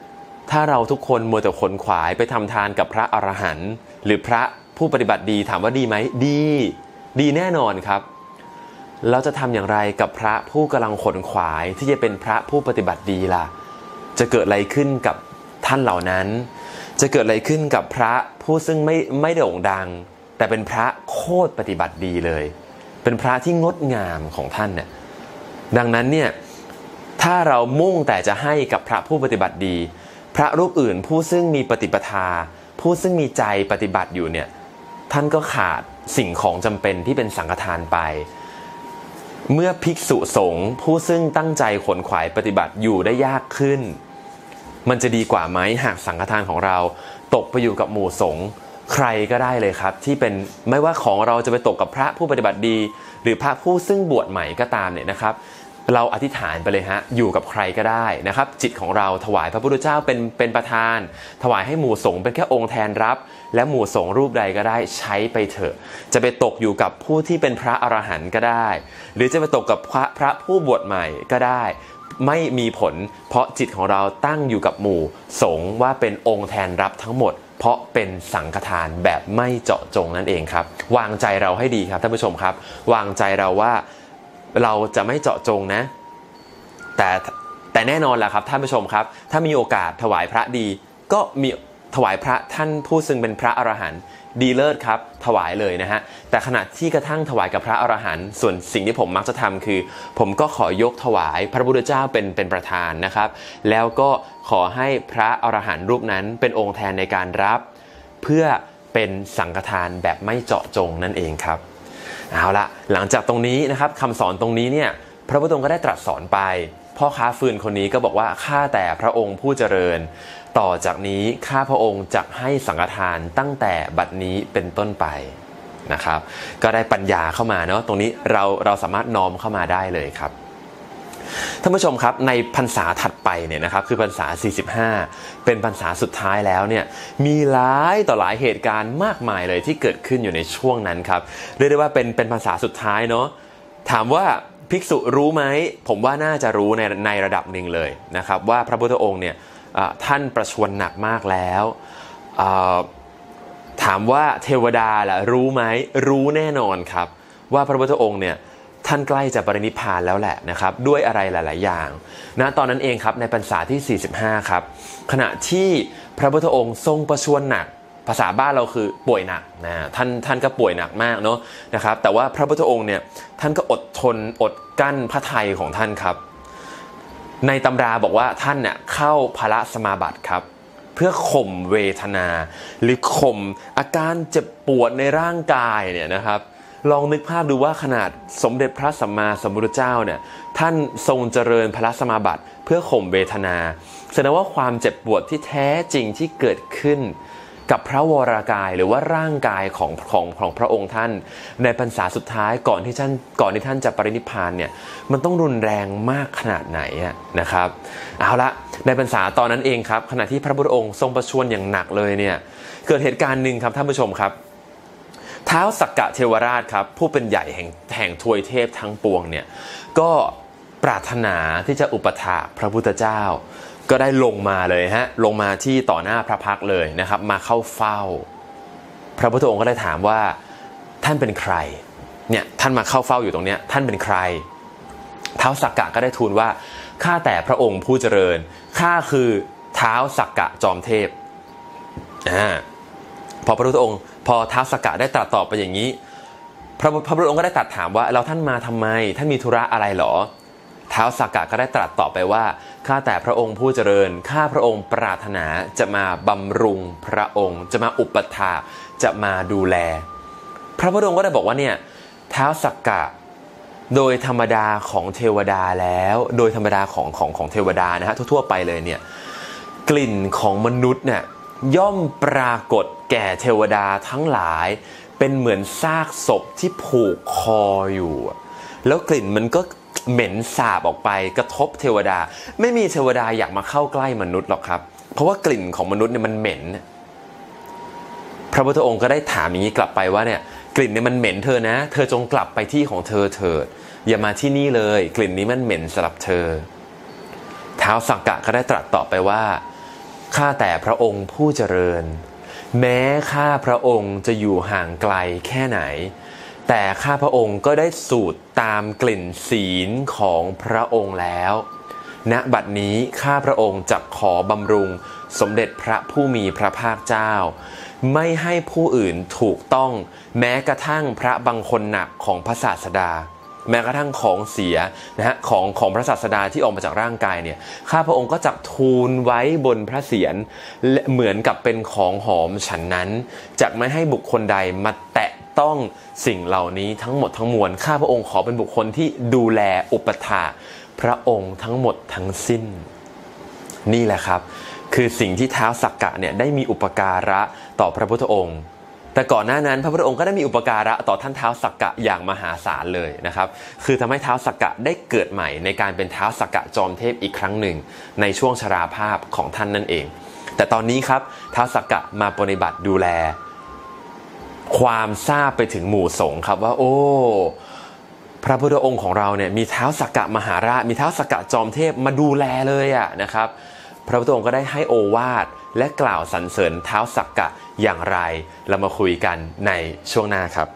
ถ้าเราทุกคนมัวแต่ขนขวายไปทำทานกับพระอรหันต์หรือพระผู้ปฏิบัติดีถามว่าดีไหมดีแน่นอนครับเราจะทำอย่างไรกับพระผู้กำลังขนขวายที่จะเป็นพระผู้ปฏิบัติดีล่ะจะเกิดอะไรขึ้นกับท่านเหล่านั้นจะเกิดอะไรขึ้นกับพระผู้ซึ่งไม่โด่งดังแต่เป็นพระโคตรปฏิบัติดีเลยเป็นพระที่งดงามของท่านเนี่ยดังนั้นเนี่ยถ้าเรามุ่งแต่จะให้กับพระผู้ปฏิบัติดีพระรูปอื่นผู้ซึ่งมีปฏิปทาผู้ซึ่งมีใจปฏิบัติอยู่เนี่ยท่านก็ขาดสิ่งของจำเป็นที่เป็นสังฆทานไปเมื่อภิกษุสงฆ์ผู้ซึ่งตั้งใจขนขวายปฏิบัติอยู่ได้ยากขึ้นมันจะดีกว่าไหมหากสังฆทานของเราตกไปอยู่กับหมู่สงฆ์ใครก็ได้เลยครับที่เป็นไม่ว่าของเราจะไปตกกับพระผู้ปฏิบัติดีหรือพระผู้ซึ่งบวชใหม่ก็ตามเนี่ยนะครับเราอธิษฐานไปเลยฮะอยู่กับใครก็ได้นะครับจิตของเราถวายพระพุทธเจ้าเป็นประธานถวายให้หมู่สงฆ์เป็นแค่องค์แทนรับและหมู่สงฆ์รูปใดก็ได้ใช้ไปเถอะจะไปตกอยู่กับผู้ที่เป็นพระอรหันต์ก็ได้หรือจะไปตกกับพระผู้บวชใหม่ก็ได้ไม่มีผลเพราะจิตของเราตั้งอยู่กับหมู่สงฆ์ว่าเป็นองค์แทนรับทั้งหมดเพราะเป็นสังฆทานแบบไม่เจาะจงนั่นเองครับวางใจเราให้ดีครับท่านผู้ชมครับวางใจเราว่าเราจะไม่เจาะจงนะแต่แน่นอนแหละครับท่านผู้ชมครับถ้ามีโอกาสถวายพระดีก็มีถวายพระท่านผู้ซึ่งเป็นพระอรหันต์ดีเลิศครับถวายเลยนะฮะแต่ขณะที่กระทั่งถวายกับพระอรหันต์ส่วนสิ่งที่ผมมักจะทำคือผมก็ขอยกถวายพระพุทธเจ้าเป็นประธานนะครับแล้วก็ขอให้พระอรหันต์รูปนั้นเป็นองค์แทนในการรับเพื่อเป็นสังฆทานแบบไม่เจาะจงนั่นเองครับเอาละหลังจากตรงนี้นะครับคำสอนตรงนี้เนี่ยพระพุทธองค์ก็ได้ตรัสสอนไปพ่อค้าฟืนคนนี้ก็บอกว่าข้าแต่พระองค์ผู้เจริญต่อจากนี้ข้าพระองค์จะให้สังฆทานตั้งแต่บัดนี้เป็นต้นไปนะครับก็ได้ปัญญาเข้ามาเนาะตรงนี้เราสามารถน้อมเข้ามาได้เลยครับท่านผู้ชมครับในพรรษาถัดไปเนี่ยนะครับคือพรรษา45เป็นพรรษาสุดท้ายแล้วเนี่ยมีหลายต่อหลายเหตุการณ์มากมายเลยที่เกิดขึ้นอยู่ในช่วงนั้นครับเรียกได้ว่าเป็นพรรษาสุดท้ายเนาะถามว่าภิกษุรู้ไหมผมว่าน่าจะรู้ในระดับหนึ่งเลยนะครับว่าพระพุทธองค์เนี่ยท่านประชวรหนักมากแล้วถามว่าเทวดาล่ะรู้ไหมรู้แน่นอนครับว่าพระพุทธองค์เนี่ยท่านใกล้จะปรินิพพานแล้วแหละนะครับด้วยอะไรหลายๆอย่างณตอนนั้นเองครับในพรรษาที่45ครับขณะที่พระพุทธองค์ทรงประชวรหนักภาษาบ้านเราคือป่วยหนักนะท่านก็ป่วยหนักมากเนาะนะครับแต่ว่าพระพุทธองค์เนี่ยท่านก็อดทนอดกั้นพระทัยของท่านครับในตำราบอกว่าท่านเนี่ยเข้าพละสมาบัติครับเพื่อข่มเวทนาหรือข่มอาการเจ็บปวดในร่างกายเนี่ยนะครับลองนึกภาพดูว่าขนาดสมเด็จพระสัมมาสัมพุทธเจ้าเนี่ยท่านทรงเจริญพละสมาบัติเพื่อข่มเวทนาแสดงว่าความเจ็บปวดที่แท้จริงที่เกิดขึ้นกับพระวรากายหรือว่าร่างกายของพระองค์ท่านในพรรษาสุดท้ายก่อนที่ท่านจะปรินิพพานเนี่ยมันต้องรุนแรงมากขนาดไหนนะครับเอาละในพรรษาตอนนั้นเองครับขณะที่พระพุทธองค์ทรงประชวรอย่างหนักเลยเนี่ยเกิดเหตุการณ์หนึ่งครับท่านผู้ชมครับท้าวสักกะเทวราชครับผู้เป็นใหญ่แห่งทวยเทพทั้งปวงเนี่ยก็ปรารถนาที่จะอุปถากพระพุทธเจ้าก็ได้ลงมาเลยฮะลงมาที่ต่อหน้าพระพักตร์เลยนะครับมาเข้าเฝ้าพระพุทธองค์ก็ได้ถามว่าท่านเป็นใครเนี่ยท่านมาเข้าเฝ้าอยู่ตรงเนี้ยท่านเป็นใครท้าวสักกะก็ได้ทูลว่าข้าแต่พระองค์ผู้เจริญข้าคือท้าวสักกะจอมเทพพอพระพุทธองค์พอท้าวสักกะได้ตรัสตอบไปอย่างนี้พระพุทธองค์ก็ได้ตรัสถามว่าแล้วท่านมาทำไมท่านมีธุระอะไรหรอท้าวสักกะก็ได้ตรัสตอบไปว่าข้าแต่พระองค์ผู้เจริญข้าพระองค์ปรารถนาจะมาบำรุงพระองค์จะมาอุปถากจะมาดูแลพระพุทธองค์ก็ได้บอกว่าเนี่ยท้าวสักกะโดยธรรมดาของเทวดาแล้วโดยธรรมดาของเทวดานะฮะทั่วไปเลยเนี่ยกลิ่นของมนุษย์เนี่ยย่อมปรากฏแก่เทวดาทั้งหลายเป็นเหมือนซากศพที่ผูกคออยู่แล้วกลิ่นมันก็เหม็นสาบออกไปกระทบเทวดาไม่มีเทวดาอยากมาเข้าใกล้มนุษย์หรอกครับเพราะว่ากลิ่นของมนุษย์เนี่ยมันเหม็นพระพุทธองค์ก็ได้ถามอย่างนี้กลับไปว่าเนี่ยกลิ่นเนี่ยมันเหม็นเธอนะเธอจงกลับไปที่ของเธอเถิดอย่ามาที่นี่เลยกลิ่นนี้มันเหม็นสำหรับเธอท้าวสักกะก็ได้ตรัสตอบไปว่าข้าแต่พระองค์ผู้เจริญแม้ข้าพระองค์จะอยู่ห่างไกลแค่ไหนแต่ข้าพระองค์ก็ได้สูดตามกลิ่นศีลของพระองค์แล้วณบัดนี้ข้าพระองค์จะขอบำรุงสมเด็จพระผู้มีพระภาคเจ้าไม่ให้ผู้อื่นถูกต้องแม้กระทั่งพระบังคลหนักของพระศาสดาแม้กระทั่งของเสียนะฮะของพระศาสดาที่ออกมาจากร่างกายเนี่ยข้าพระองค์ก็จะทูลไว้บนพระเศียรเหมือนกับเป็นของหอมฉันนั้นจะไม่ให้บุคคลใดมาแตะต้องสิ่งเหล่านี้ทั้งหมดทั้งมวลข้าพระองค์ขอเป็นบุคคลที่ดูแลอุปถากพระองค์ทั้งหมดทั้งสิ้นนี่แหละครับคือสิ่งที่ท้าวสักกะเนี่ยได้มีอุปการะต่อพระพุทธองค์แต่ก่อนหน้านั้นพระพุทธองค์ก็ได้มีอุปการะต่อท่านท้าวสักกะอย่างมหาศาลเลยนะครับคือทำให้ท้าวสักกะได้เกิดใหม่ในการเป็นท้าวสักกะจอมเทพอีกครั้งหนึ่งในช่วงชราภาพของท่านนั่นเองแต่ตอนนี้ครับท้าวสักกะมาปฏิบัติดูแลความทราบไปถึงหมู่สงฆ์ครับว่าโอ้พระพุทธองค์ของเราเนี่ยมีท้าวสักกะมหาราชมีท้าวสักกะจอมเทพมาดูแลเลยนะครับพระพุทธองค์ก็ได้ให้โอวาทและกล่าวสรรเสริญท้าวสักกะอย่างไรเรามาคุยกันในช่วงหน้าครับ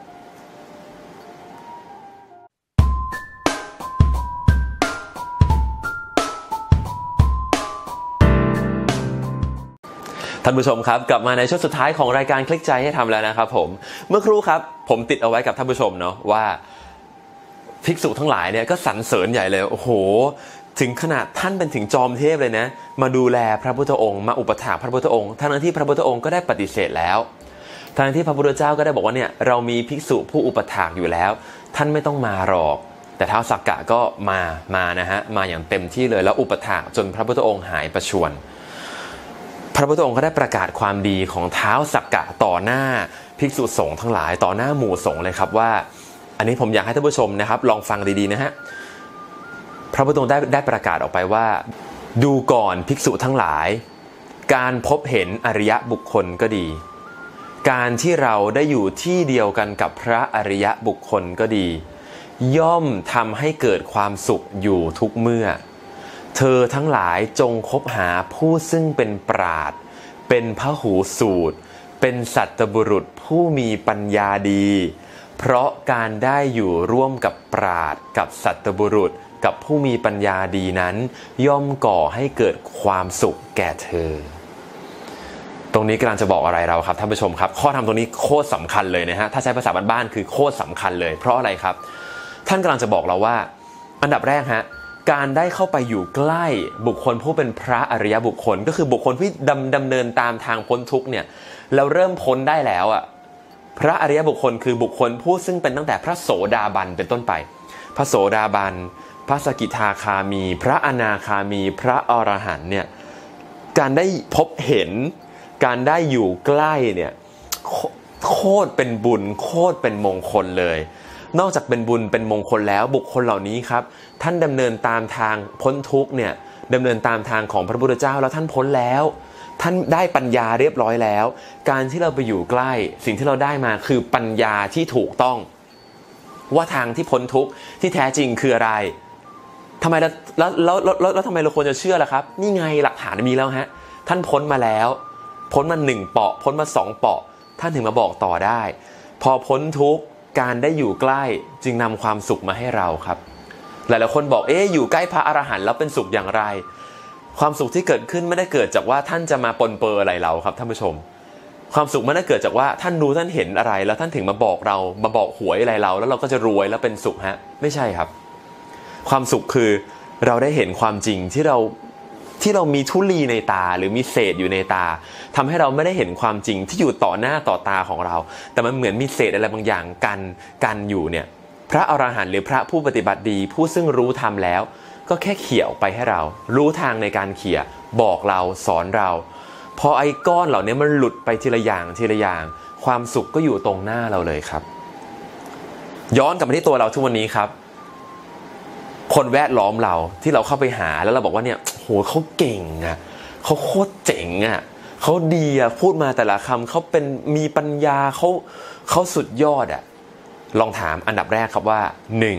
ท่านผู้ชมครับกลับมาในช่วงสุดท้ายของรายการคลิกใจให้ทำแล้วนะครับผมเมื่อครู่ครับผมติดเอาไว้กับท่านผู้ชมเนาะว่าภิกษุทั้งหลายเนี่ยก็สรรเสริญใหญ่เลยโอ้โหถึงขนาดท่านเป็นถึงจอมเทพเลยนะมาดูแลพระพุทธองค์มาอุปถัมภ์พระพุทธองค์ทั้งที่พระพุทธองค์ก็ได้ปฏิเสธแล้วทั้งที่พระพุทธเจ้าก็ได้บอกว่าเนี่ยเรามีภิกษุผู้อุปถัมภ์อยู่แล้วท่านไม่ต้องมาหรอกแต่ท้าวสักกะก็มานะฮะมาอย่างเต็มที่เลยแล้วอุปถัมภ์จนพระพุทธองค์หายประชวรพระพุทธองค์ก็ได้ประกาศความดีของท้าวสักกะต่อหน้าภิกษุสงฆ์ทั้งหลายต่อหน้าหมู่สงฆ์เลยครับว่าอันนี้ผมอยากให้ท่านผู้ชมนะครับลองฟังดีๆนะฮะพระพุทธองค์ได้ประกาศออกไปว่าดูก่อนภิกษุทั้งหลายการพบเห็นอริยบุคคลก็ดีการที่เราได้อยู่ที่เดียวกันกับพระอริยบุคคลก็ดีย่อมทำให้เกิดความสุขอยู่ทุกเมื่อเธอทั้งหลายจงคบหาผู้ซึ่งเป็นปราชญ์เป็นพหูสูตรเป็นสัตบุรุษผู้มีปัญญาดีเพราะการได้อยู่ร่วมกับปราชญ์กับสัตบุรุษกับผู้มีปัญญาดีนั้นย่อมก่อให้เกิดความสุขแก่เธอตรงนี้กำลังจะบอกอะไรเราครับท่านผู้ชมครับข้อธรรมตรงนี้โคตรสำคัญเลยนะฮะถ้าใช้ภาษาบ้านๆคือโคตรสำคัญเลยเพราะอะไรครับท่านกำลังจะบอกเราว่าอันดับแรกฮะการได้เข้าไปอยู่ใกล้บุคคลผู้เป็นพระอริยบุคคลก็คือบุคคลที่ดำเนินตามทางพ้นทุกข์เนี่ยเราเริ่มพ้นได้แล้วพระอริยบุคคลคือบุคคลผู้ซึ่งเป็นตั้งแต่พระโสดาบันเป็นต้นไปพระโสดาบันพระสกิทาคามีพระอนาคามีพระอรหันต์เนี่ยการได้พบเห็นการได้อยู่ใกล้เนี่ยโคตรเป็นบุญโคตรเป็นมงคลเลยนอกจากเป็นบุญเป็นมงคลแล้วบุคคลเหล่านี้ครับท่านดำเนินตามทางพ้นทุกข์เนี่ยดำเนินตามทางของพระพุทธเจ้าแล้วท่านพ้นแล้วท่านได้ปัญญาเรียบร้อยแล้วการที่เราไปอยู่ใกล้สิ่งที่เราได้มาคือปัญญาที่ถูกต้องว่าทางที่พ้นทุกข์ที่แท้จริงคืออะไรทำไมแล้วทำไมเราควรจะเชื่อล่ะครับนี่ไงหลักฐานมีแล้วฮะท่านพ้นมาแล้วพ้นมา1เปาะพ้นมา2เปาะท่านถึงมาบอกต่อได้พอพ้นทุกข์การได้อยู่ใกล้จึงนำความสุขมาให้เราครับหลายๆคนบอกอยู่ใกล้พระอรหันต์แล้วเป็นสุขอย่างไรความสุขที่เกิดขึ้นไม่ได้เกิดจากว่าท่านจะมาปนเปื้อนอะไรเราครับท่านผู้ชมความสุขไม่ได้เกิดจากว่าท่านรู้ท่านเห็นอะไรแล้วท่านถึงมาบอกเรามาบอกหวยอะไรเราแล้วเราก็จะรวยแล้วเป็นสุขฮะไม่ใช่ครับความสุขคือเราได้เห็นความจริงที่เรามีธุลีในตาหรือมีเศษอยู่ในตาทำให้เราไม่ได้เห็นความจริงที่อยู่ต่อหน้าต่อตาของเราแต่มันเหมือนมีเศษอะไรบางอย่างกันอยู่เนี่ยพระอรหันต์หรือพระผู้ปฏิบัติดีผู้ซึ่งรู้ธรรมแล้วก็แค่เขี่ยออกไปให้เรารู้ทางในการเขี่ยบอกเราสอนเราพอไอ้ก้อนเหล่านี้มันหลุดไปทีละอย่างทีละอย่างความสุขก็อยู่ตรงหน้าเราเลยครับย้อนกลับมาที่ตัวเราทุกวันนี้ครับคนแวดล้อมเราที่เราเข้าไปหาแล้วเราบอกว่าเนี่ยโหเขาเก่งเขาโคตรเจ๋งเขาดีพูดมาแต่ละคำเขาเป็นมีปัญญาเขาสุดยอดลองถามอันดับแรกครับว่า1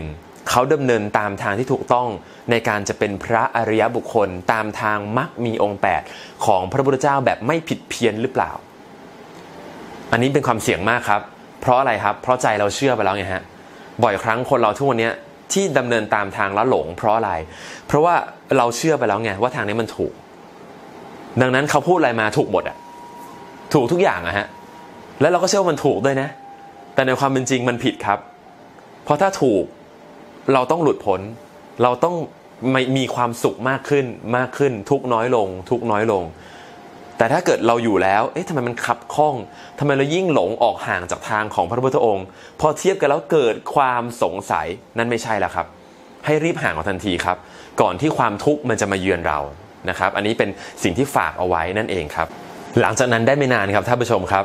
เขาดำเนินตามทางที่ถูกต้องในการจะเป็นพระอริยบุคคลตามทางมรรคมีองค์8ของพระพุทธเจ้าแบบไม่ผิดเพี้ยนหรือเปล่าอันนี้เป็นความเสี่ยงมากครับเพราะอะไรครับเพราะใจเราเชื่อไปแล้วไงฮะบ่อยครั้งคนเราทุกวันนี้ที่ดำเนินตามทางแล้วหลงเพราะอะไรเพราะว่าเราเชื่อไปแล้วไงว่าทางนี้มันถูกดังนั้นเขาพูดอะไรมาถูกหมดอะถูกทุกอย่างอะฮะแล้วเราก็เชื่อว่ามันถูกด้วยนะแต่ในความเป็นจริงมันผิดครับเพราะถ้าถูกเราต้องหลุดพ้นเราต้องมีความสุขมากขึ้นทุกน้อยลงแต่ถ้าเกิดเราอยู่แล้วทำไมมันคับข้องทำไมเรายิ่งหลงออกห่างจากทางของพระพุทธองค์พอเทียบกันแล้วเกิดความสงสัยนั่นไม่ใช่แล้วครับให้รีบห่างออกทันทีครับก่อนที่ความทุกข์มันจะมาเยือนเรานะครับอันนี้เป็นสิ่งที่ฝากเอาไว้นั่นเองครับหลังจากนั้นได้ไม่นานครับท่านผู้ชมครับ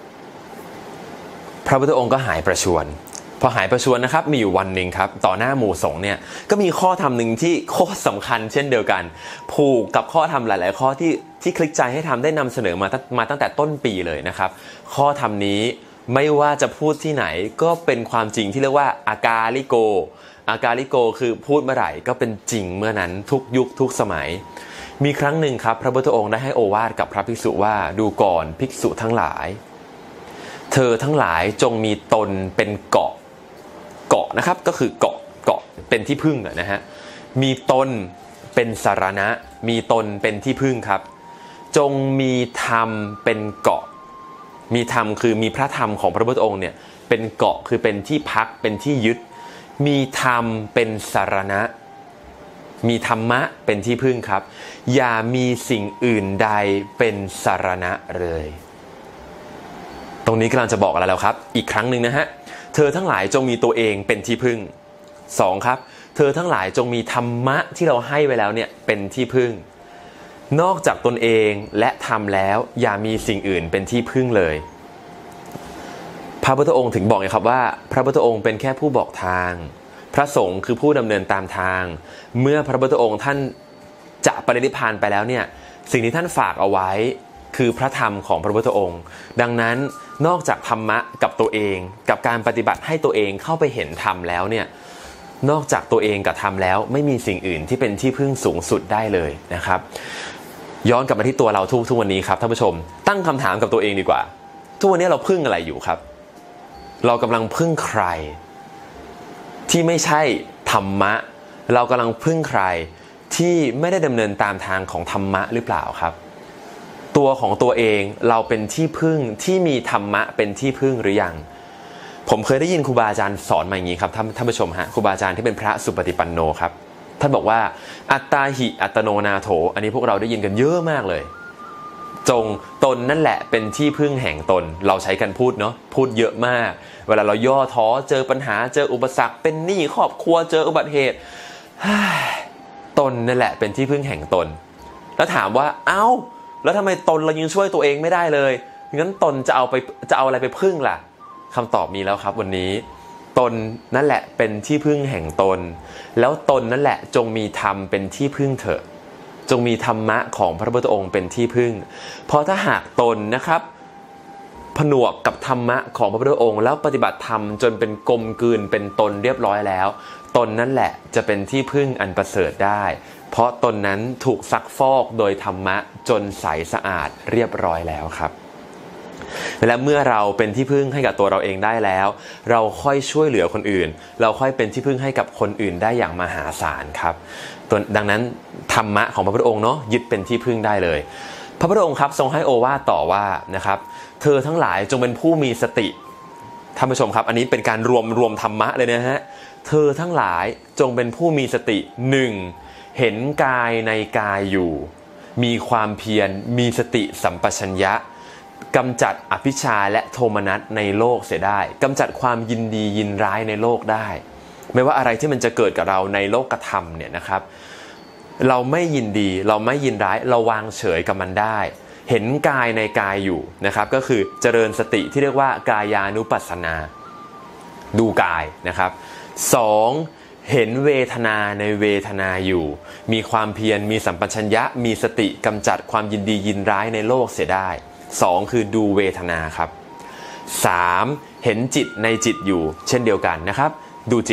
พระพุทธองค์ก็หายประชวรพอหายประชวรนะครับมีอยู่วันหนึ่งครับต่อหน้าหมู่สงฆ์เนี่ยก็มีข้อธรรมหนึ่งที่โคตรสำคัญเช่นเดียวกันผูกกับข้อธรรมหลายๆข้อที่คลิกใจให้ทำได้นำเสนอมาตั้งแต่ต้นปีเลยนะครับข้อธรรมนี้ไม่ว่าจะพูดที่ไหนก็เป็นความจริงที่เรียกว่าอากาลิโกคือพูดเมื่อไหร่ก็เป็นจริงเมื่อนั้นทุกยุคทุกสมัยมีครั้งหนึ่งครับพระพุทธองค์ได้ให้โอวาทกับพระภิกษุว่าดูก่อนภิกษุทั้งหลายเธอทั้งหลายจงมีตนเป็นเกาะนะครับก็คือเกาะเป็นที่พึ่งนะฮะมีตนเป็นสารณะมีตนเป็นที่พึ่งครับจงมีธรรมเป็นเกาะมีธรรมคือมีพระธรรมของพระพุทธองค์เนี่ยเป็นเกาะคือเป็นที่พักเป็นที่ยึดมีธรรมเป็นสารณะมีธรรมะเป็นที่พึ่งครับอย่ามีสิ่งอื่นใดเป็นสารณะเลยตรงนี้กำลังจะบอกอะไรแล้วครับอีกครั้งหนึ่งนะฮะเธอทั้งหลายจงมีตัวเองเป็นที่พึ่ง2ครับเธอทั้งหลายจงมีธรรมะที่เราให้ไว้แล้วเนี่ยเป็นที่พึ่งนอกจากตนเองและทำแล้วอย่ามีสิ่งอื่นเป็นที่พึ่งเลยพระพุทธองค์ถึงบอกไงครับว่าพระพุทธองค์เป็นแค่ผู้บอกทางพระสงฆ์คือผู้ดำเนินตามทางเมื่อพระพุทธองค์ท่านจะปรินิพพานไปแล้วเนี่ยสิ่งที่ท่านฝากเอาไว้คือพระธรรมของพระพุทธองค์ดังนั้นนอกจากธรรมะกับตัวเองกับการปฏิบัติให้ตัวเองเข้าไปเห็นธรรมแล้วเนี่ยนอกจากตัวเองกับธรรมแล้วไม่มีสิ่งอื่นที่เป็นที่พึ่งสูงสุดได้เลยนะครับย้อนกลับมาที่ตัวเราทุกวันนี้ครับท่านผู้ชมตั้งคำถามกับตัวเองดีกว่าทุกวันนี้เราพึ่งอะไรอยู่ครับเรากำลังพึ่งใครที่ไม่ใช่ธรรมะเรากำลังพึ่งใครที่ไม่ได้ดำเนินตามทางของธรรมะหรือเปล่าครับตัวของตัวเองเราเป็นที่พึ่งที่มีธรรมะเป็นที่พึ่งหรือยังผมเคยได้ยินครูบาอาจารย์สอนมาอย่างนี้ครับท่านผู้ชมฮะครูบาอาจารย์ที่เป็นพระสุปฏิปันโนครับท่านบอกว่าอัตตาหิอัตโนนาโถอันนี้พวกเราได้ยินกันเยอะมากเลยจงตนนั่นแหละเป็นที่พึ่งแห่งตนเราใช้กันพูดเนาะพูดเยอะมากเวลาเราย่อท้อเจอปัญหาเจออุปสรรคเป็นหนี้ครอบครัวเจออุบัติเหตุตนนั่นแหละเป็นที่พึ่งแห่งตนแล้วถามว่าแล้วทำไมตนเรายังช่วยตัวเองไม่ได้เลยงั้นตนจะเอาอะไรไปพึ่งล่ะคำตอบมีแล้วครับวันนี้ตนนั่นแหละเป็นที่พึ่งแห่งตนแล้วตนนั่นแหละจงมีธรรมเป็นที่พึ่งเถอะจงมีธรรมะของพระพุทธองค์เป็นที่พึ่งเพราะถ้าหากตนนะครับผนวกกับธรรมะของพระพุทธองค์แล้วปฏิบัติธรรมจนเป็นกลมกลืนเป็นตนเรียบร้อยแล้วตนนั่นแหละจะเป็นที่พึ่งอันประเสริฐได้เพราะตนนั้นถูกซักฟอกโดยธรรมะจนใสสะอาดเรียบร้อยแล้วครับและเมื่อเราเป็นที่พึ่งให้กับตัวเราเองได้แล้วเราค่อยช่วยเหลือคนอื่นเราค่อยเป็นที่พึ่งให้กับคนอื่นได้อย่างมหาศาลครับดังนั้นธรรมะของพระพุทธองค์เนาะยึดเป็นที่พึ่งได้เลยพระพุทธองค์ครับทรงให้โอวาทต่อว่านะครับเธอทั้งหลายจงเป็นผู้มีสติท่านผู้ชมครับอันนี้เป็นการรวมธรรมะเลยนะฮะเธอทั้งหลายจงเป็นผู้มีสติ 1. เห็นกายในกายอยู่มีความเพียรมีสติสัมปชัญญะกำจัดอภิชฌาและโทมนัสในโลกเสียได้กำจัดความยินดียินร้ายในโลกได้ไม่ว่าอะไรที่มันจะเกิดกับเราในโลกธรรมเนี่ยนะครับเราไม่ยินดีเราไม่ยินร้ายเราวางเฉยกับมันได้เห็นกายในกายอยู่นะครับก็คือเจริญสติที่เรียกว่ากายานุปัสสนาดูกายนะครับ 2. เห็นเวทนาในเวทนาอยู่มีความเพียรมีสัมปชัญญะมีสติกำจัดความยินดียินร้ายในโลกเสียได้ 2. คือดูเวทนาครับ 3. เห็นจิตในจิตอยู่เช่นเดียวกันนะครับดูจิต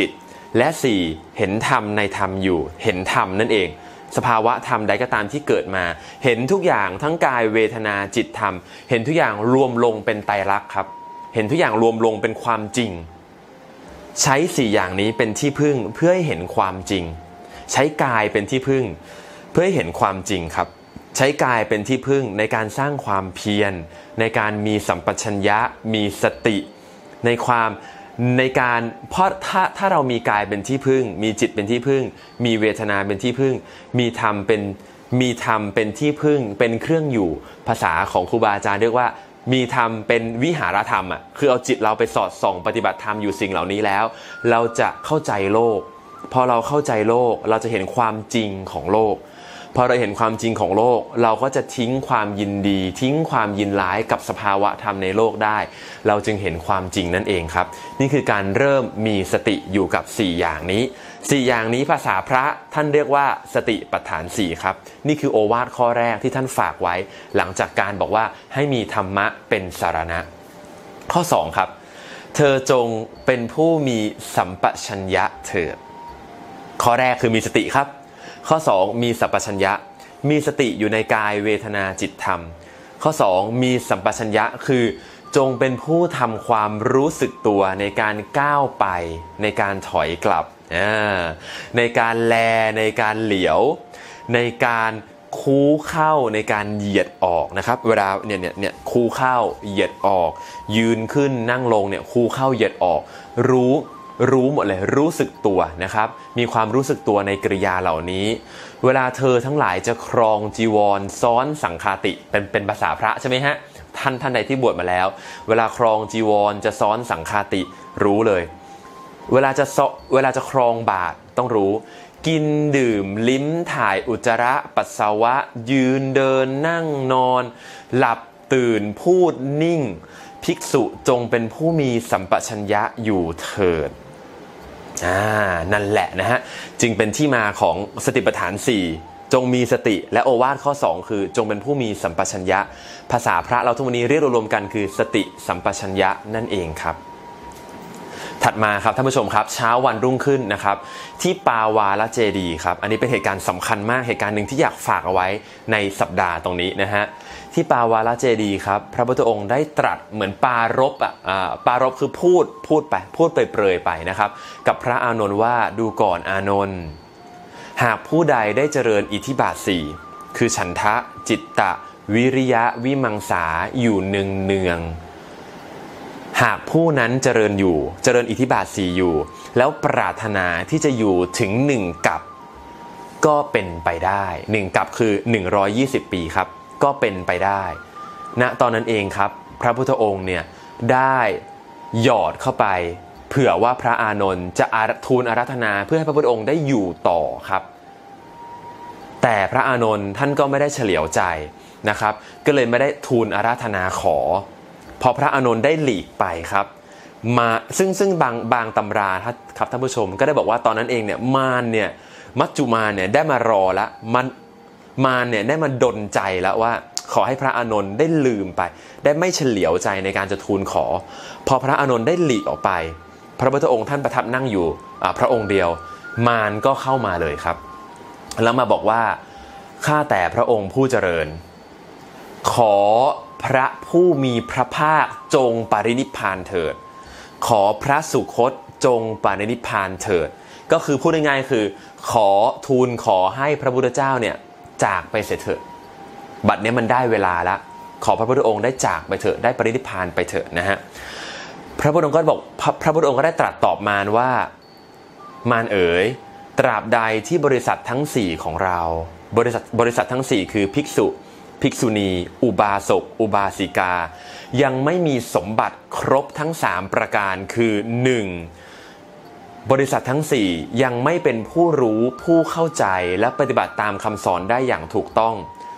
และ4เห็นธรรมในธรรมอยู่เห็นธรรมนั่นเองสภาวะธรรมใดก็ตามที่เกิดมาเห็นทุกอย่างทั้งกายเวทนาจิตธรรมเห็นทุกอย่างรวมลงเป็นไตรลักษณ์ครับเห็นทุกอย่างรวมลงเป็นความจริงใช้4อย่างนี้เป็นที่พึ่งเพื่อให้เห็นความจริงใช้กายเป็นที่พึ่งเพื่อให้เห็นความจริงครับใช้กายเป็นที่พึ่งในการสร้างความเพียรในการมีสัมปชัญญะมีสติในการเพราะถ้าเรามีกายเป็นที่พึ่งมีจิตเป็นที่พึ่งมีเวทนาเป็นที่พึ่งมีธรรมเป็นที่พึ่งเป็นเครื่องอยู่ภาษาของครูบาอาจารย์เรียกว่ามีธรรมเป็นวิหารธรรมคือเอาจิตเราไปสอดส่องปฏิบัติธรรมอยู่สิ่งเหล่านี้แล้วเราจะเข้าใจโลกพอเราเข้าใจโลกเราจะเห็นความจริงของโลกพอเราเห็นความจริงของโลกเราก็จะทิ้งความยินดีทิ้งความยินร้ายกับสภาวะธรรมในโลกได้เราจึงเห็นความจริงนั่นเองครับนี่คือการเริ่มมีสติอยู่กับ4อย่างนี้4อย่างนี้ภาษาพระท่านเรียกว่าสติปัฏฐาน4ครับนี่คือโอวาทข้อแรกที่ท่านฝากไว้หลังจากการบอกว่าให้มีธรรมะเป็นสรณะข้อ2ครับเธอจงเป็นผู้มีสัมปชัญญะเถิดข้อแรกคือมีสติครับข้อ2มีสัมปชัญญะมีสติอยู่ในกายเวทนาจิตธรรมข้อ2มีสัมปชัญญะคือจงเป็นผู้ทำความรู้สึกตัวในการก้าวไปในการถอยกลับในการแลในการเหลียวในการคูเข้าในการเหยียดออกนะครับเวลาเนี่ยคูเข้าเหยียดออกยืนขึ้นนั่งลงเนี่ยคูเข้าเหยียดออกรู้หมดเลยรู้สึกตัวนะครับมีความรู้สึกตัวในกริยาเหล่านี้เวลาเธอทั้งหลายจะครองจีวรซ้อนสังฆาติเป็นภาษาพระใช่ไหมฮะท่านใดที่บวชมาแล้วเวลาครองจีวรจะซ้อนสังฆาติรู้เลยเวลาจะครองบาตรต้องรู้กินดื่มลิ้มถ่ายอุจจาระปัสสาวะยืนเดินนั่งนอนหลับตื่นพูดนิ่งภิกษุจงเป็นผู้มีสัมปชัญญะอยู่เถิดนั่นแหละนะฮะจึงเป็นที่มาของสติปัฏฐาน4จงมีสติและโอวาทข้อ2คือจงเป็นผู้มีสัมปชัญญะภาษาพระเราทุกวันนี้เรียกรวมกันคือสติสัมปชัญญะนั่นเองครับถัดมาครับท่านผู้ชมครับเช้าวันรุ่งขึ้นนะครับที่ปาวาลเจดีย์ครับอันนี้เป็นเหตุการณ์สำคัญมากเหตุการณ์หนึ่งที่อยากฝากเอาไว้ในสัปดาห์ตรงนี้นะฮะที่ปาวาลเจดีย์ครับพระพุทธองค์ได้ตรัสเหมือนปารภปารภคือพูดไปเปรยไปนะครับกับพระอานนท์ว่าดูก่อนอานนท์หากผู้ใดได้เจริญอิทธิบาท4คือฉันทะจิตตะวิริยะวิมังสาอยู่เนืองหากผู้นั้นเจริญอิทธิบาท4อยู่แล้วปรารถนาที่จะอยู่ถึง1กัปก็เป็นไปได้1กัปคือ120ปีครับก็เป็นไปได้ณตอนนั้นเองครับพระพุทธองค์เนี่ยได้หยอดเข้าไปเผื่อว่าพระอานนท์จะทูลอาราธนาเพื่อให้พระพุทธองค์ได้อยู่ต่อครับแต่พระอานนท์ท่านก็ไม่ได้เฉลียวใจนะครับก็เลยไม่ได้ทูลอาราธนาขอพอพระอานนท์ได้หลีกไปครับมาซึ่งบางตำราครับท่านผู้ชมก็ได้บอกว่าตอนนั้นเองเนี่ยมารเนี่ยมัจจุมารเนี่ยได้มารอแล้วมารเนี่ยได้มาดลใจแล้วว่าขอให้พระอานนท์ได้ลืมไปได้ไม่เฉลียวใจในการจะทูลขอพอพระอานนท์ได้หลีกออกไปพระพุทธองค์ท่านประทับนั่งอยู่พระองค์เดียวมารก็เข้ามาเลยครับแล้วมาบอกว่าข้าแต่พระองค์ผู้เจริญขอพระผู้มีพระภาคจงปรินิพพานเถิดขอพระสุคตจงปรินิพพานเถิดก็คือพูดง่ายๆคือขอทูลขอให้พระพุทธเจ้าเนี่ยจากไปเสียเถิดบัดนี้มันได้เวลาละขอพระพุทธองค์ได้จากไปเถิดได้ปรินิพพานไปเถิดนะฮะพระพุทธองค์ก็บอกพระพุทธองค์ก็ได้ตรัสตอบมารว่ามารเอ๋ยตราบใดที่บริษัททั้ง4ของเราบริษัททั้ง4คือภิกษุภิกษุณีอุบาสกอุบาสิกายังไม่มีสมบัติครบทั้ง3ประการคือ 1. บริษัททั้ง4ยังไม่เป็นผู้รู้ผู้เข้าใจและปฏิบัติตามคำสอนได้อย่างถูกต้อง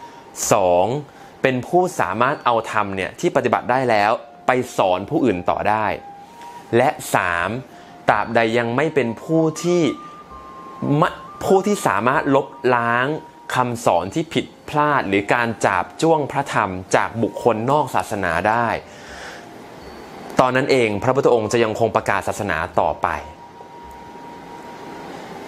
2. เป็นผู้สามารถเอาธรรมเนี่ยที่ปฏิบัติได้แล้วไปสอนผู้อื่นต่อได้และ 3. ตราบใดยังไม่เป็นผู้ที่สามารถลบล้างคำสอนที่ผิดพลาดหรือการจาบจ้วงพระธรรมจากบุคคลนอกศาสนาได้ตอนนั้นเองพระพุทธองค์จะยังคงประกาศศาสนาต่อไป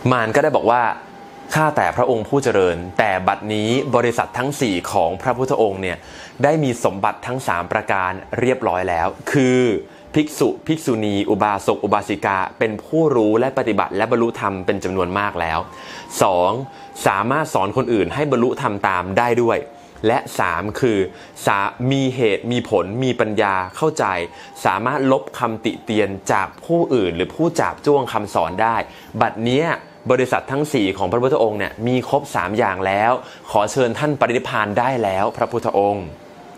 มารก็ได้บอกว่าข้าแต่พระองค์ผู้เจริญแต่บัดนี้บริษัททั้ง4ของพระพุทธองค์เนี่ยได้มีสมบัติทั้ง3ประการเรียบร้อยแล้วคือภิกษุภิกษุณีอุบาสกอุบาสิกาเป็นผู้รู้และปฏิบัติและบรรลุธรรมเป็นจำนวนมากแล้ว 2. สามารถสอนคนอื่นให้บรรลุธรรมตามได้ด้วยและ3คือมีเหตุมีผลมีปัญญาเข้าใจสามารถลบคำติเตียนจากผู้อื่นหรือผู้จาบจ้วงคำสอนได้บัดเนี้ยบริษัททั้ง4ของพระพุทธองค์เนี่ยมีครบ3อย่างแล้วขอเชิญท่านปรินิพพานได้แล้วพระพุทธองค์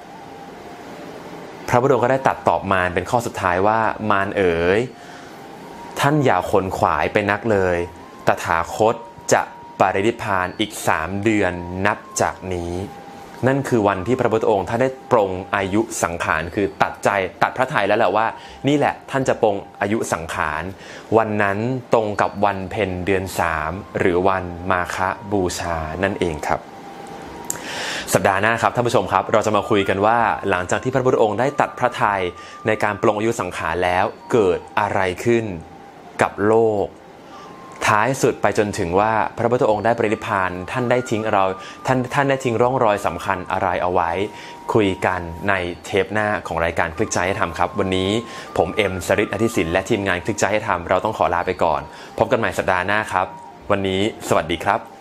พระพุทธองค์ก็ได้ตรัสตอบมารเป็นข้อสุดท้ายว่ามารเอ๋ยท่านอย่าขนขวายไปนักเลยตถาคตจะปรินิพพานอีก3เดือนนับจากนี้นั่นคือวันที่พระพุทธองค์ท่านได้ปรงอายุสังขารคือตัดพระทัยแล้วแหละว่านี่แหละท่านจะปรงอายุสังขารวันนั้นตรงกับวันเพ็ญเดือน3หรือวันมาฆบูชานั่นเองครับสัปดาห์หน้าครับท่านผู้ชมครับเราจะมาคุยกันว่าหลังจากที่พระพุทธองค์ได้ตัดพระทัยในการปรงอายุสังขารแล้วเกิดอะไรขึ้นกับโลกท้ายสุดไปจนถึงว่าพระพุทธองค์ได้ปรินิพพานท่านได้ทิ้งท่านได้ทิ้งร่องรอยสำคัญอะไรเอาไว้คุยกันในเทปหน้าของรายการคลิกใจให้ทำครับวันนี้ผมเอ็มสริตอธิสินและทีมงานคลิกใจให้ทำเราต้องขอลาไปก่อนพบกันใหม่สัปดาห์หน้าครับวันนี้สวัสดีครับ